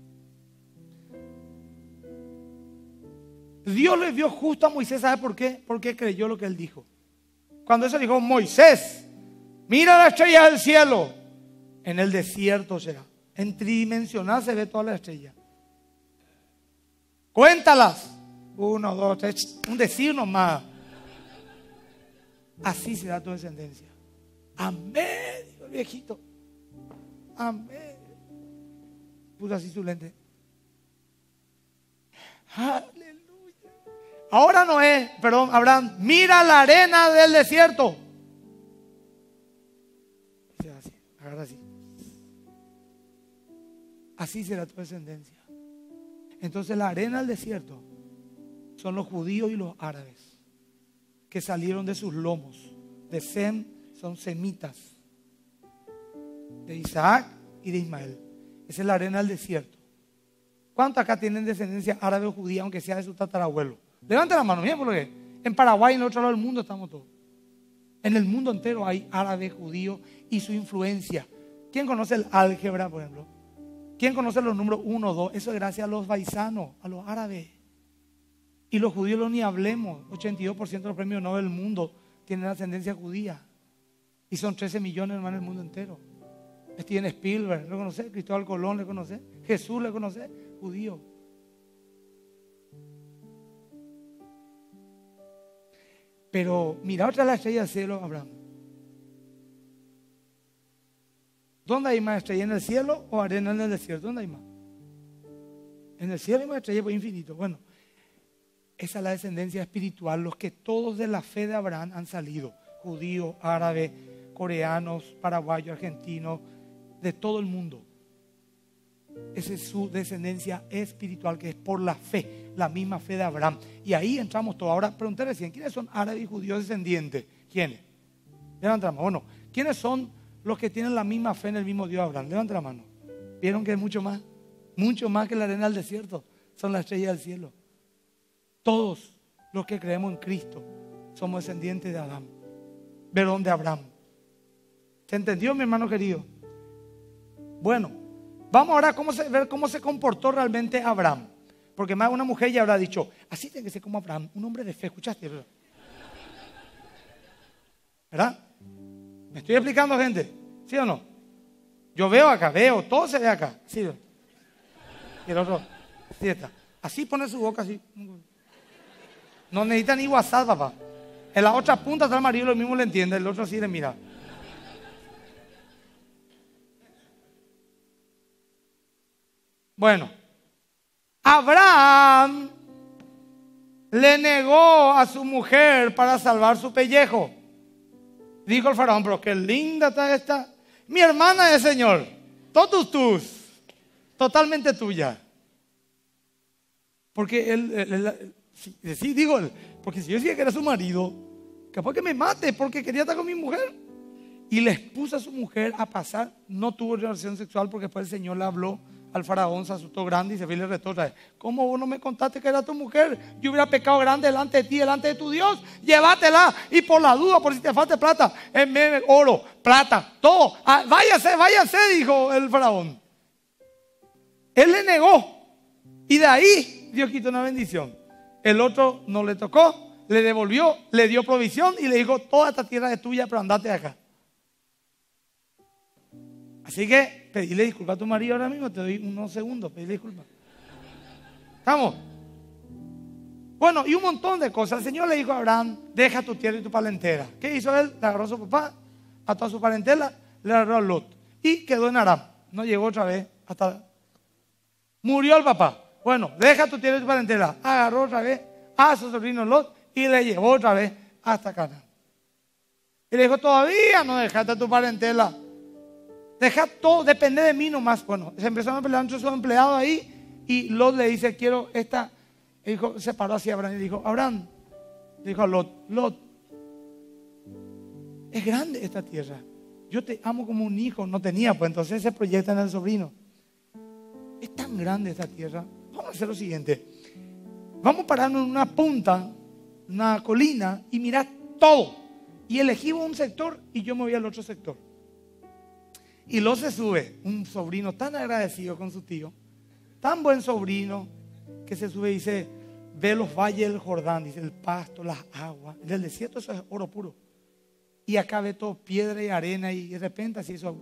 Dios le vio justo a Moisés. ¿Sabe por qué? Porque creyó lo que él dijo. Cuando eso dijo, Moisés, mira la estrella del cielo. En el desierto será. En tridimensional se ve toda la estrella. Cuéntalas. Uno, dos, tres. Un decir nomás. Así será tu descendencia. Amén, dijo el viejito. Amén. Puso así su lente. Aleluya. Ahora Noé, perdón, Abraham, mira la arena del desierto. Dice así, agarra así. Así será tu descendencia. Entonces la arena del desierto son los judíos y los árabes que salieron de sus lomos. De Sem son semitas. De Isaac y de Ismael. Esa es la arena del desierto. ¿Cuántos acá tienen descendencia árabe o judía, aunque sea de su tatarabuelo? Levanten la mano, miren por lo que en Paraguay, en el otro lado del mundo estamos todos. En el mundo entero hay árabe, judío y su influencia. ¿Quién conoce el álgebra, por ejemplo? ¿Quién conoce los números uno, dos? Eso es gracias a los paisanos, a los árabes. Y los judíos, lo ni hablemos. ochenta y dos por ciento de los premios Nobel del mundo tienen ascendencia judía. Y son trece millones hermanos en el mundo entero. Steven Spielberg, ¿lo conoce? Cristóbal Colón, ¿le conoce? Jesús, ¿le conoce? Judío. Pero mira otra la estrella del cielo, Abraham. ¿Dónde hay más estrella? ¿En el cielo o arena en el desierto? ¿Dónde hay más? En el cielo hay más estrella por infinito. Bueno, esa es la descendencia espiritual, los que todos de la fe de Abraham han salido. Judíos, árabes, coreanos, paraguayos, argentinos, de todo el mundo. Esa es su descendencia espiritual, que es por la fe, la misma fe de Abraham. Y ahí entramos todos. Ahora pregunté recién, ¿quiénes son árabes y judíos descendientes? ¿Quiénes? Levanta la mano. Bueno, ¿quiénes son los que tienen la misma fe en el mismo Dios de Abraham? Levanta la mano. ¿Vieron que es mucho más? Mucho más que la arena del desierto. Son las estrellas del cielo. Todos los que creemos en Cristo somos descendientes de Adán. Perdón, de Abraham. ¿Se entendió, mi hermano querido? Bueno, vamos ahora a cómo se, ver cómo se comportó realmente Abraham. Porque más una mujer ya habrá dicho, así tiene que ser como Abraham, un hombre de fe. ¿Escuchaste? ¿Verdad? ¿Me estoy explicando, gente? ¿Sí o no? Yo veo acá, veo, todo se ve acá. ¿Sí? Y el otro, sí está. Así pone su boca así. No necesita ni WhatsApp, papá. En la otra punta está el marido, lo mismo le entiende, el otro así le mira. Bueno, Abraham le negó a su mujer para salvar su pellejo. Dijo el faraón, pero qué linda está esta. Mi hermana es, Señor, todos tus, totalmente tuya. Porque él, él, él, él sí, sí, digo, porque si yo decía que era su marido, capaz que me mate porque quería estar con mi mujer. Y le expuso a su mujer a pasar, no tuvo relación sexual porque después el Señor le habló al faraón, se asustó grande y se fue y le retó otra vez. ¿Cómo vos no me contaste que era tu mujer? Yo hubiera pecado grande delante de ti, delante de tu Dios. Llévatela y por la duda, por si te falta plata, en vez de oro, plata, todo. Ah, váyase, váyase, dijo el faraón. Él le negó y de ahí Dios quitó una bendición. El otro no le tocó, le devolvió, le dio provisión y le dijo, toda esta tierra es tuya, pero andate de acá. Así que pedile disculpas a tu marido ahora mismo, te doy unos segundos, pedile disculpas. ¿Estamos? Bueno, y un montón de cosas. El Señor le dijo a Abraham, deja tu tierra y tu parentela. ¿Qué hizo él? Le agarró a su papá, a toda su parentela, le agarró a Lot y quedó en Aram. No llegó otra vez hasta... Murió el papá. Bueno, deja tu tierra y tu parentela. Agarró otra vez a su sobrino Lot y le llevó otra vez hasta Canaán. Y le dijo, todavía no dejaste a tu parentela. Deja todo, depende de mí nomás. Bueno, se empezaron a pelear entre sus empleados ahí y Lot le dice, quiero esta. Y dijo, se paró hacia Abraham y dijo, Abraham, le dijo a Lot, Lot, es grande esta tierra. Yo te amo como un hijo. No tenía, pues entonces se proyecta en el sobrino. Es tan grande esta tierra. Vamos a hacer lo siguiente. Vamos a pararnos en una punta, una colina y mirar todo. Y elegimos un sector y yo me voy al otro sector. Y Lot se sube, un sobrino tan agradecido con su tío, tan buen sobrino, que se sube y dice, ve los valles del Jordán, dice el pasto, las aguas. Del desierto eso es oro puro. Y acá ve todo piedra y arena y de repente así eso,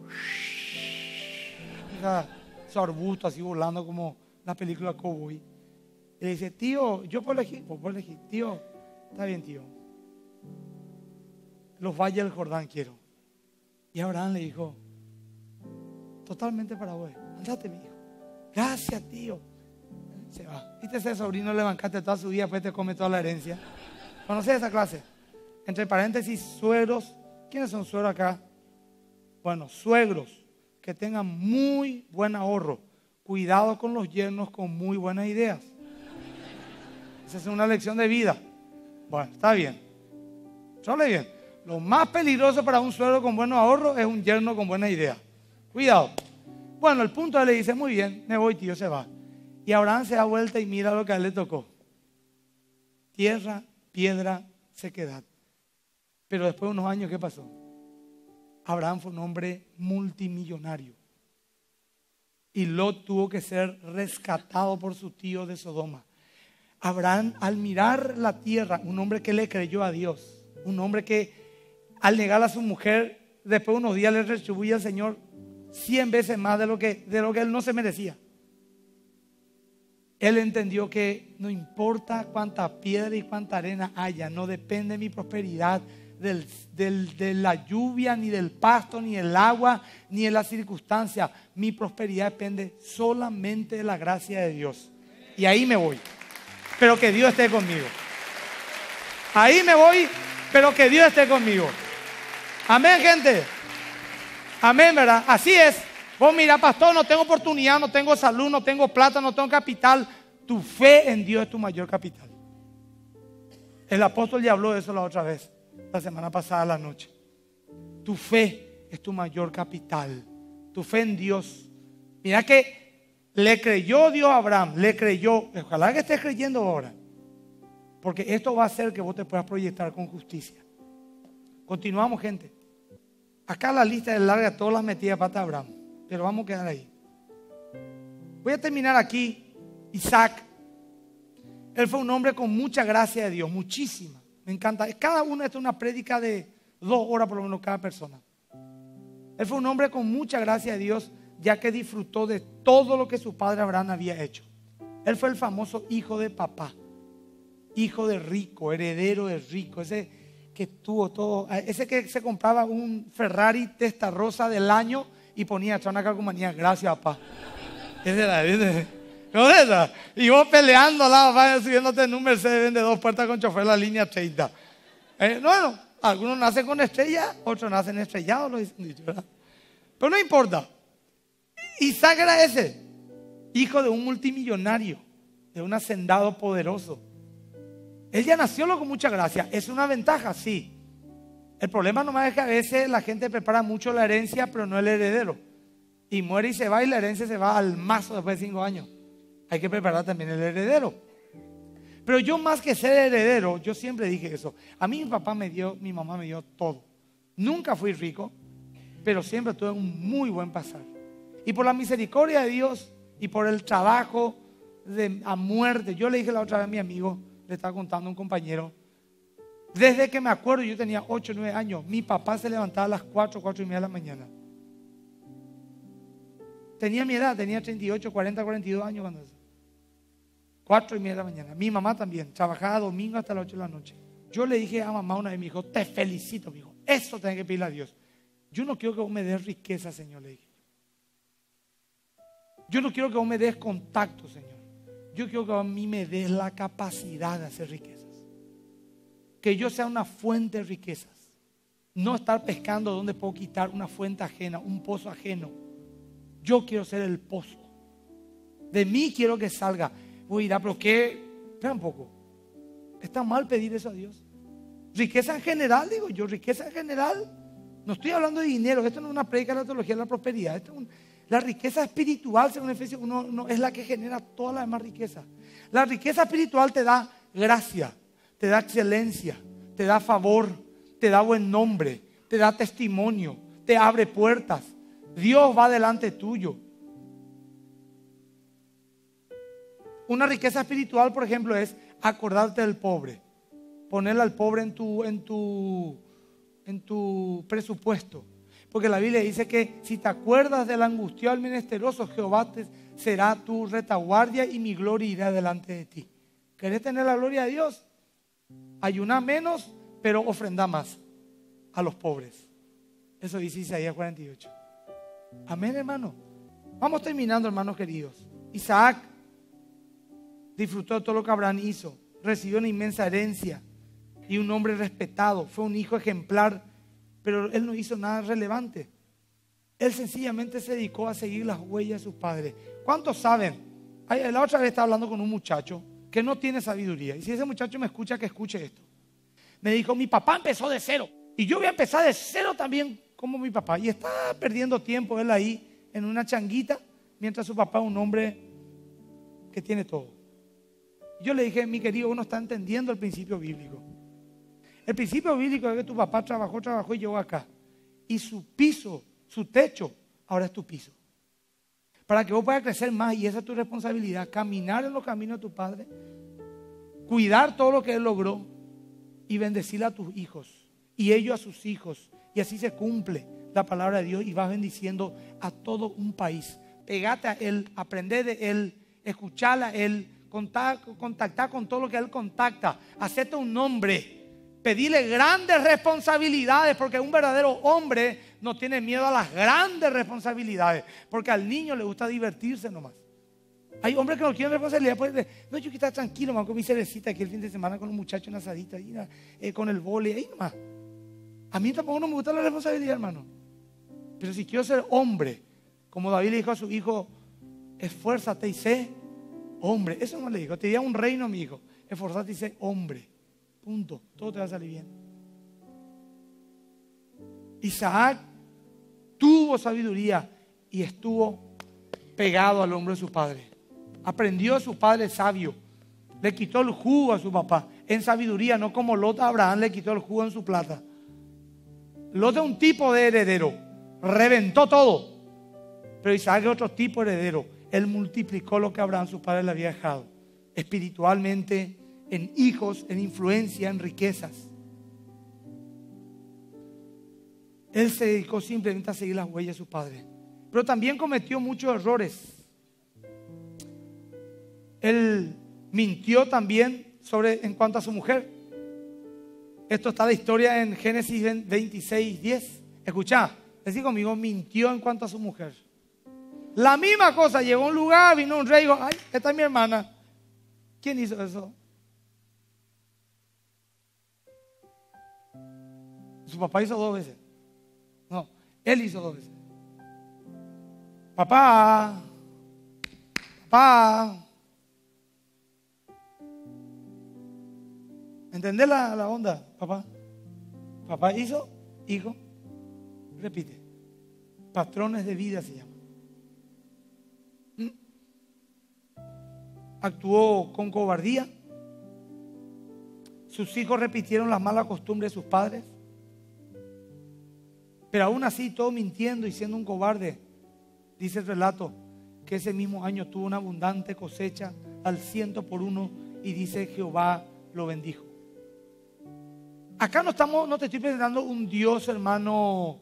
esos arbustos así volando como la película Cowboy. Y le dice, tío, yo puedo elegir, pues puedo elegir, tío, está bien tío, los valles del Jordán quiero. Y Abraham le dijo, totalmente para vos, andate mi hijo, gracias tío. Se va. ¿Viste ese sobrino le bancaste toda su vida, después te come toda la herencia? ¿Conoces esa clase? Entre paréntesis, suegros. ¿Quiénes son suegros acá? Bueno, suegros que tengan muy buen ahorro. Cuidado con los yernos con muy buenas ideas. Esa es una lección de vida. Bueno, está bien. Solo bien. Lo más peligroso para un suegro con buenos ahorros es un yerno con buena idea. Cuidado. Bueno, el punto es, le dice, muy bien, me voy tío, se va. Y Abraham se da vuelta y mira lo que a él le tocó. Tierra, piedra, sequedad. Pero después de unos años, ¿qué pasó? Abraham fue un hombre multimillonario. Y Lot tuvo que ser rescatado por su tío de Sodoma. Abraham, al mirar la tierra, un hombre que le creyó a Dios, un hombre que al negar a su mujer, después de unos días le retribuye al Señor cien veces más de lo que, de lo que él no se merecía. Él entendió que no importa cuánta piedra y cuánta arena haya, no depende de mi prosperidad del, del, de la lluvia, ni del pasto, ni del agua, ni de la circunstancia. Mi prosperidad depende solamente de la gracia de Dios. Y ahí me voy. Pero que Dios esté conmigo. Ahí me voy, pero que Dios esté conmigo. Amén, gente. Amén, ¿verdad? Así es. Vos mira, pastor, no tengo oportunidad, no tengo salud, no tengo plata, no tengo capital. Tu fe en Dios es tu mayor capital. El apóstol ya habló de eso la otra vez, la semana pasada a la noche. Tu fe es tu mayor capital. Tu fe en Dios. Mira que le creyó Dios a Abraham, le creyó. Ojalá que estés creyendo ahora, porque esto va a hacer que vos te puedas proyectar con justicia. Continuamos, gente. Acá la lista es larga, todas las metidas pata de Abraham, pero vamos a quedar ahí. Voy a terminar aquí. Isaac, él fue un hombre con mucha gracia de Dios, muchísima. Me encanta. Cada uno, esto es una prédica de dos horas por lo menos cada persona. Él fue un hombre con mucha gracia de Dios, ya que disfrutó de todo lo que su padre Abraham había hecho. Él fue el famoso hijo de papá, hijo de rico, heredero de rico, ese que tuvo todo, ese que se compraba un Ferrari Testarossa del año y ponía atrás una calcomanía, gracias papá. Ese era, ¿viste? ¿Cómo es esa? Y vos peleando al lado, vas subiéndote en un Mercedes de dos puertas con chofer la línea treinta. Eh, bueno, algunos nacen con estrella, otros nacen estrellados, lo dicen dicho, ¿verdad? Pero no importa. Isaac era ese, hijo de un multimillonario, de un hacendado poderoso. Él ya nació con mucha gracia. ¿Es una ventaja? Sí. El problema nomás es que a veces la gente prepara mucho la herencia, pero no el heredero. Y muere y se va y la herencia se va al mazo después de cinco años. Hay que preparar también el heredero. Pero yo más que ser heredero, yo siempre dije eso. A mí mi papá me dio, mi mamá me dio todo. Nunca fui rico, pero siempre tuve un muy buen pasar. Y por la misericordia de Dios y por el trabajo de, a muerte. Yo le dije la otra vez a mi amigo, le estaba contando a un compañero. Desde que me acuerdo, yo tenía ocho o nueve años. Mi papá se levantaba a las cuatro, cuatro y media de la mañana. Tenía mi edad, tenía treinta y ocho, cuarenta, cuarenta y dos años cuando eso. Cuatro y media de la mañana. Mi mamá también, trabajaba domingo hasta las ocho de la noche. Yo le dije a mamá una vez, me dijo, te felicito, me dijo, eso tenés que pedirle a Dios. Yo no quiero que vos me des riqueza, Señor, le dije. Yo no quiero que vos me des contacto, Señor. Yo quiero que a mí me des la capacidad de hacer riquezas. Que yo sea una fuente de riquezas. No estar pescando donde puedo quitar una fuente ajena, un pozo ajeno. Yo quiero ser el pozo. De mí quiero que salga. Voy a ir a, pero ¿qué? Espera un poco. ¿Está mal pedir eso a Dios? Riqueza en general, digo yo, riqueza en general. No estoy hablando de dinero. Esto no es una prédica de la teología de la prosperidad. Esto es un, la riqueza espiritual, según Efesios uno, uno, es la que genera toda la demás riqueza. La riqueza espiritual te da gracia, te da excelencia, te da favor, te da buen nombre, te da testimonio, te abre puertas, Dios va delante tuyo. Una riqueza espiritual, por ejemplo, es acordarte del pobre. Ponerle al pobre en tu, en tu, en tu presupuesto. Porque la Biblia dice que si te acuerdas del angustiado, al menesteroso, Jehová te, será tu retaguardia y mi gloria irá delante de ti. ¿Querés tener la gloria de Dios? Ayuná menos, pero ofrenda más a los pobres. Eso dice Isaías cuarenta y ocho. Amén, hermano. Vamos terminando, hermanos queridos. Isaac disfrutó de todo lo que Abraham hizo. Recibió una inmensa herencia y un hombre respetado. Fue un hijo ejemplar, pero él no hizo nada relevante. Él sencillamente se dedicó a seguir las huellas de sus padres. ¿Cuántos saben? La otra vez estaba hablando con un muchacho que no tiene sabiduría. Y si ese muchacho me escucha, que escuche esto. Me dijo, mi papá empezó de cero. Y yo voy a empezar de cero también como mi papá. Y está perdiendo tiempo él ahí en una changuita, mientras su papá es un hombre que tiene todo. Yo le dije, mi querido, uno está entendiendo el principio bíblico. El principio bíblico es que tu papá trabajó, trabajó y llegó acá. Y su piso, su techo, ahora es tu piso. Para que vos puedas crecer más, y esa es tu responsabilidad, caminar en los caminos de tu padre, cuidar todo lo que él logró y bendecir a tus hijos y ellos a sus hijos. Y así se cumple la palabra de Dios y vas bendiciendo a todo un país. Pegate a él, aprende de él, escuchala a él, contactar con todo lo que él contacta, hacerte un nombre. Pedirle grandes responsabilidades, porque un verdadero hombre no tiene miedo a las grandes responsabilidades, porque al niño le gusta divertirse nomás. Hay hombres que no quieren responsabilidad, pues, no, yo quiero estar tranquilo, man, con mi cervecita aquí el fin de semana con los muchachos en asadita, ahí, eh, con el vóley, ahí nomás. A mí tampoco no me gusta la responsabilidad, hermano. Pero si quiero ser hombre, como David le dijo a su hijo, esfuérzate y sé hombre. Eso no le dijo, te diría un reino, mi hijo, esforzate y sé hombre. Punto, todo te va a salir bien. Isaac tuvo sabiduría y estuvo pegado al hombro de su padre. Aprendió a su padre sabio. Le quitó el jugo a su papá en sabiduría, no como Lot a Abraham le quitó el jugo en su plata. Lot es un tipo de heredero, reventó todo. Pero Isaac es otro tipo de heredero. Él multiplicó lo que Abraham, su padre, le había dejado espiritualmente, en hijos, en influencia, en riquezas. Él se dedicó simplemente a seguir las huellas de su padre. Pero también cometió muchos errores. Él mintió también sobre, en cuanto a su mujer. Esto está la historia en Génesis veintiséis, diez. Escuchá, decí conmigo, mintió en cuanto a su mujer. La misma cosa, llegó a un lugar, vino un rey y dijo, ay, esta es mi hermana. ¿Quién hizo eso? Su papá hizo dos veces. No, él hizo dos veces. Papá, papá. ¿Entendés la, la onda, papá? Papá hizo, hijo, repite. Patrones de vida se llama. ¿Mm? Actuó con cobardía. Sus hijos repitieron las malas costumbres de sus padres. Pero aún así, todo mintiendo y siendo un cobarde, dice el relato que ese mismo año tuvo una abundante cosecha al ciento por uno y dice Jehová lo bendijo. Acá no estamos, no te estoy presentando un Dios, hermano,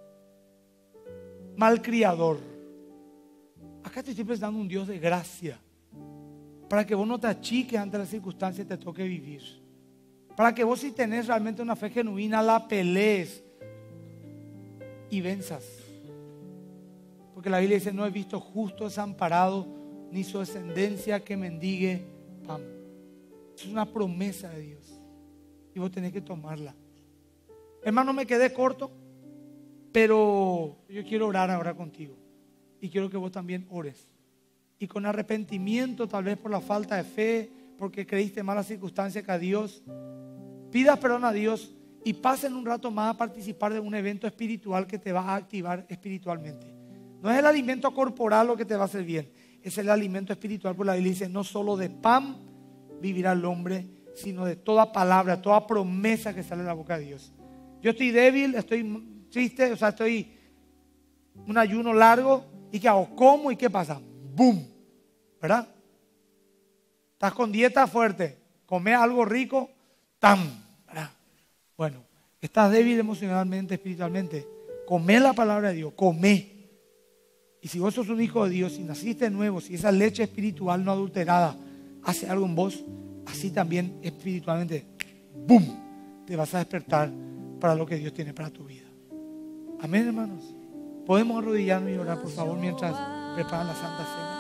malcriador. Acá te estoy presentando un Dios de gracia, para que vos no te achiques ante las circunstancias que te toque vivir, para que vos, si tenés realmente una fe genuina, la pelees y venzas. Porque la Biblia dice, no he visto justo desamparado, ni su descendencia que mendigue pan. Es una promesa de Dios y vos tenés que tomarla. Hermano, me quedé corto, pero yo quiero orar ahora contigo y quiero que vos también ores, y con arrepentimiento, tal vez por la falta de fe, porque creíste en malas circunstancias, que a Dios pidas perdón a Dios y pasen un rato más a participar de un evento espiritual que te va a activar espiritualmente. No es el alimento corporal lo que te va a hacer bien, es el alimento espiritual. Por la Biblia dice, no solo de pan vivirá el hombre, sino de toda palabra, toda promesa que sale de la boca de Dios. Yo estoy débil, estoy triste, o sea, estoy un ayuno largo y ¿qué hago? Como y ¿qué pasa? ¡Bum! ¿Verdad? Estás con dieta fuerte, come algo rico, ¡tam! ¿Verdad? Bueno, estás débil emocionalmente, espiritualmente, come la palabra de Dios, come. Y si vos sos un hijo de Dios, si naciste de nuevo, si esa leche espiritual no adulterada hace algo en vos, así también espiritualmente, ¡bum!, te vas a despertar para lo que Dios tiene para tu vida. Amén, hermanos. Podemos arrodillarnos y orar, por favor, mientras preparan la Santa Cena.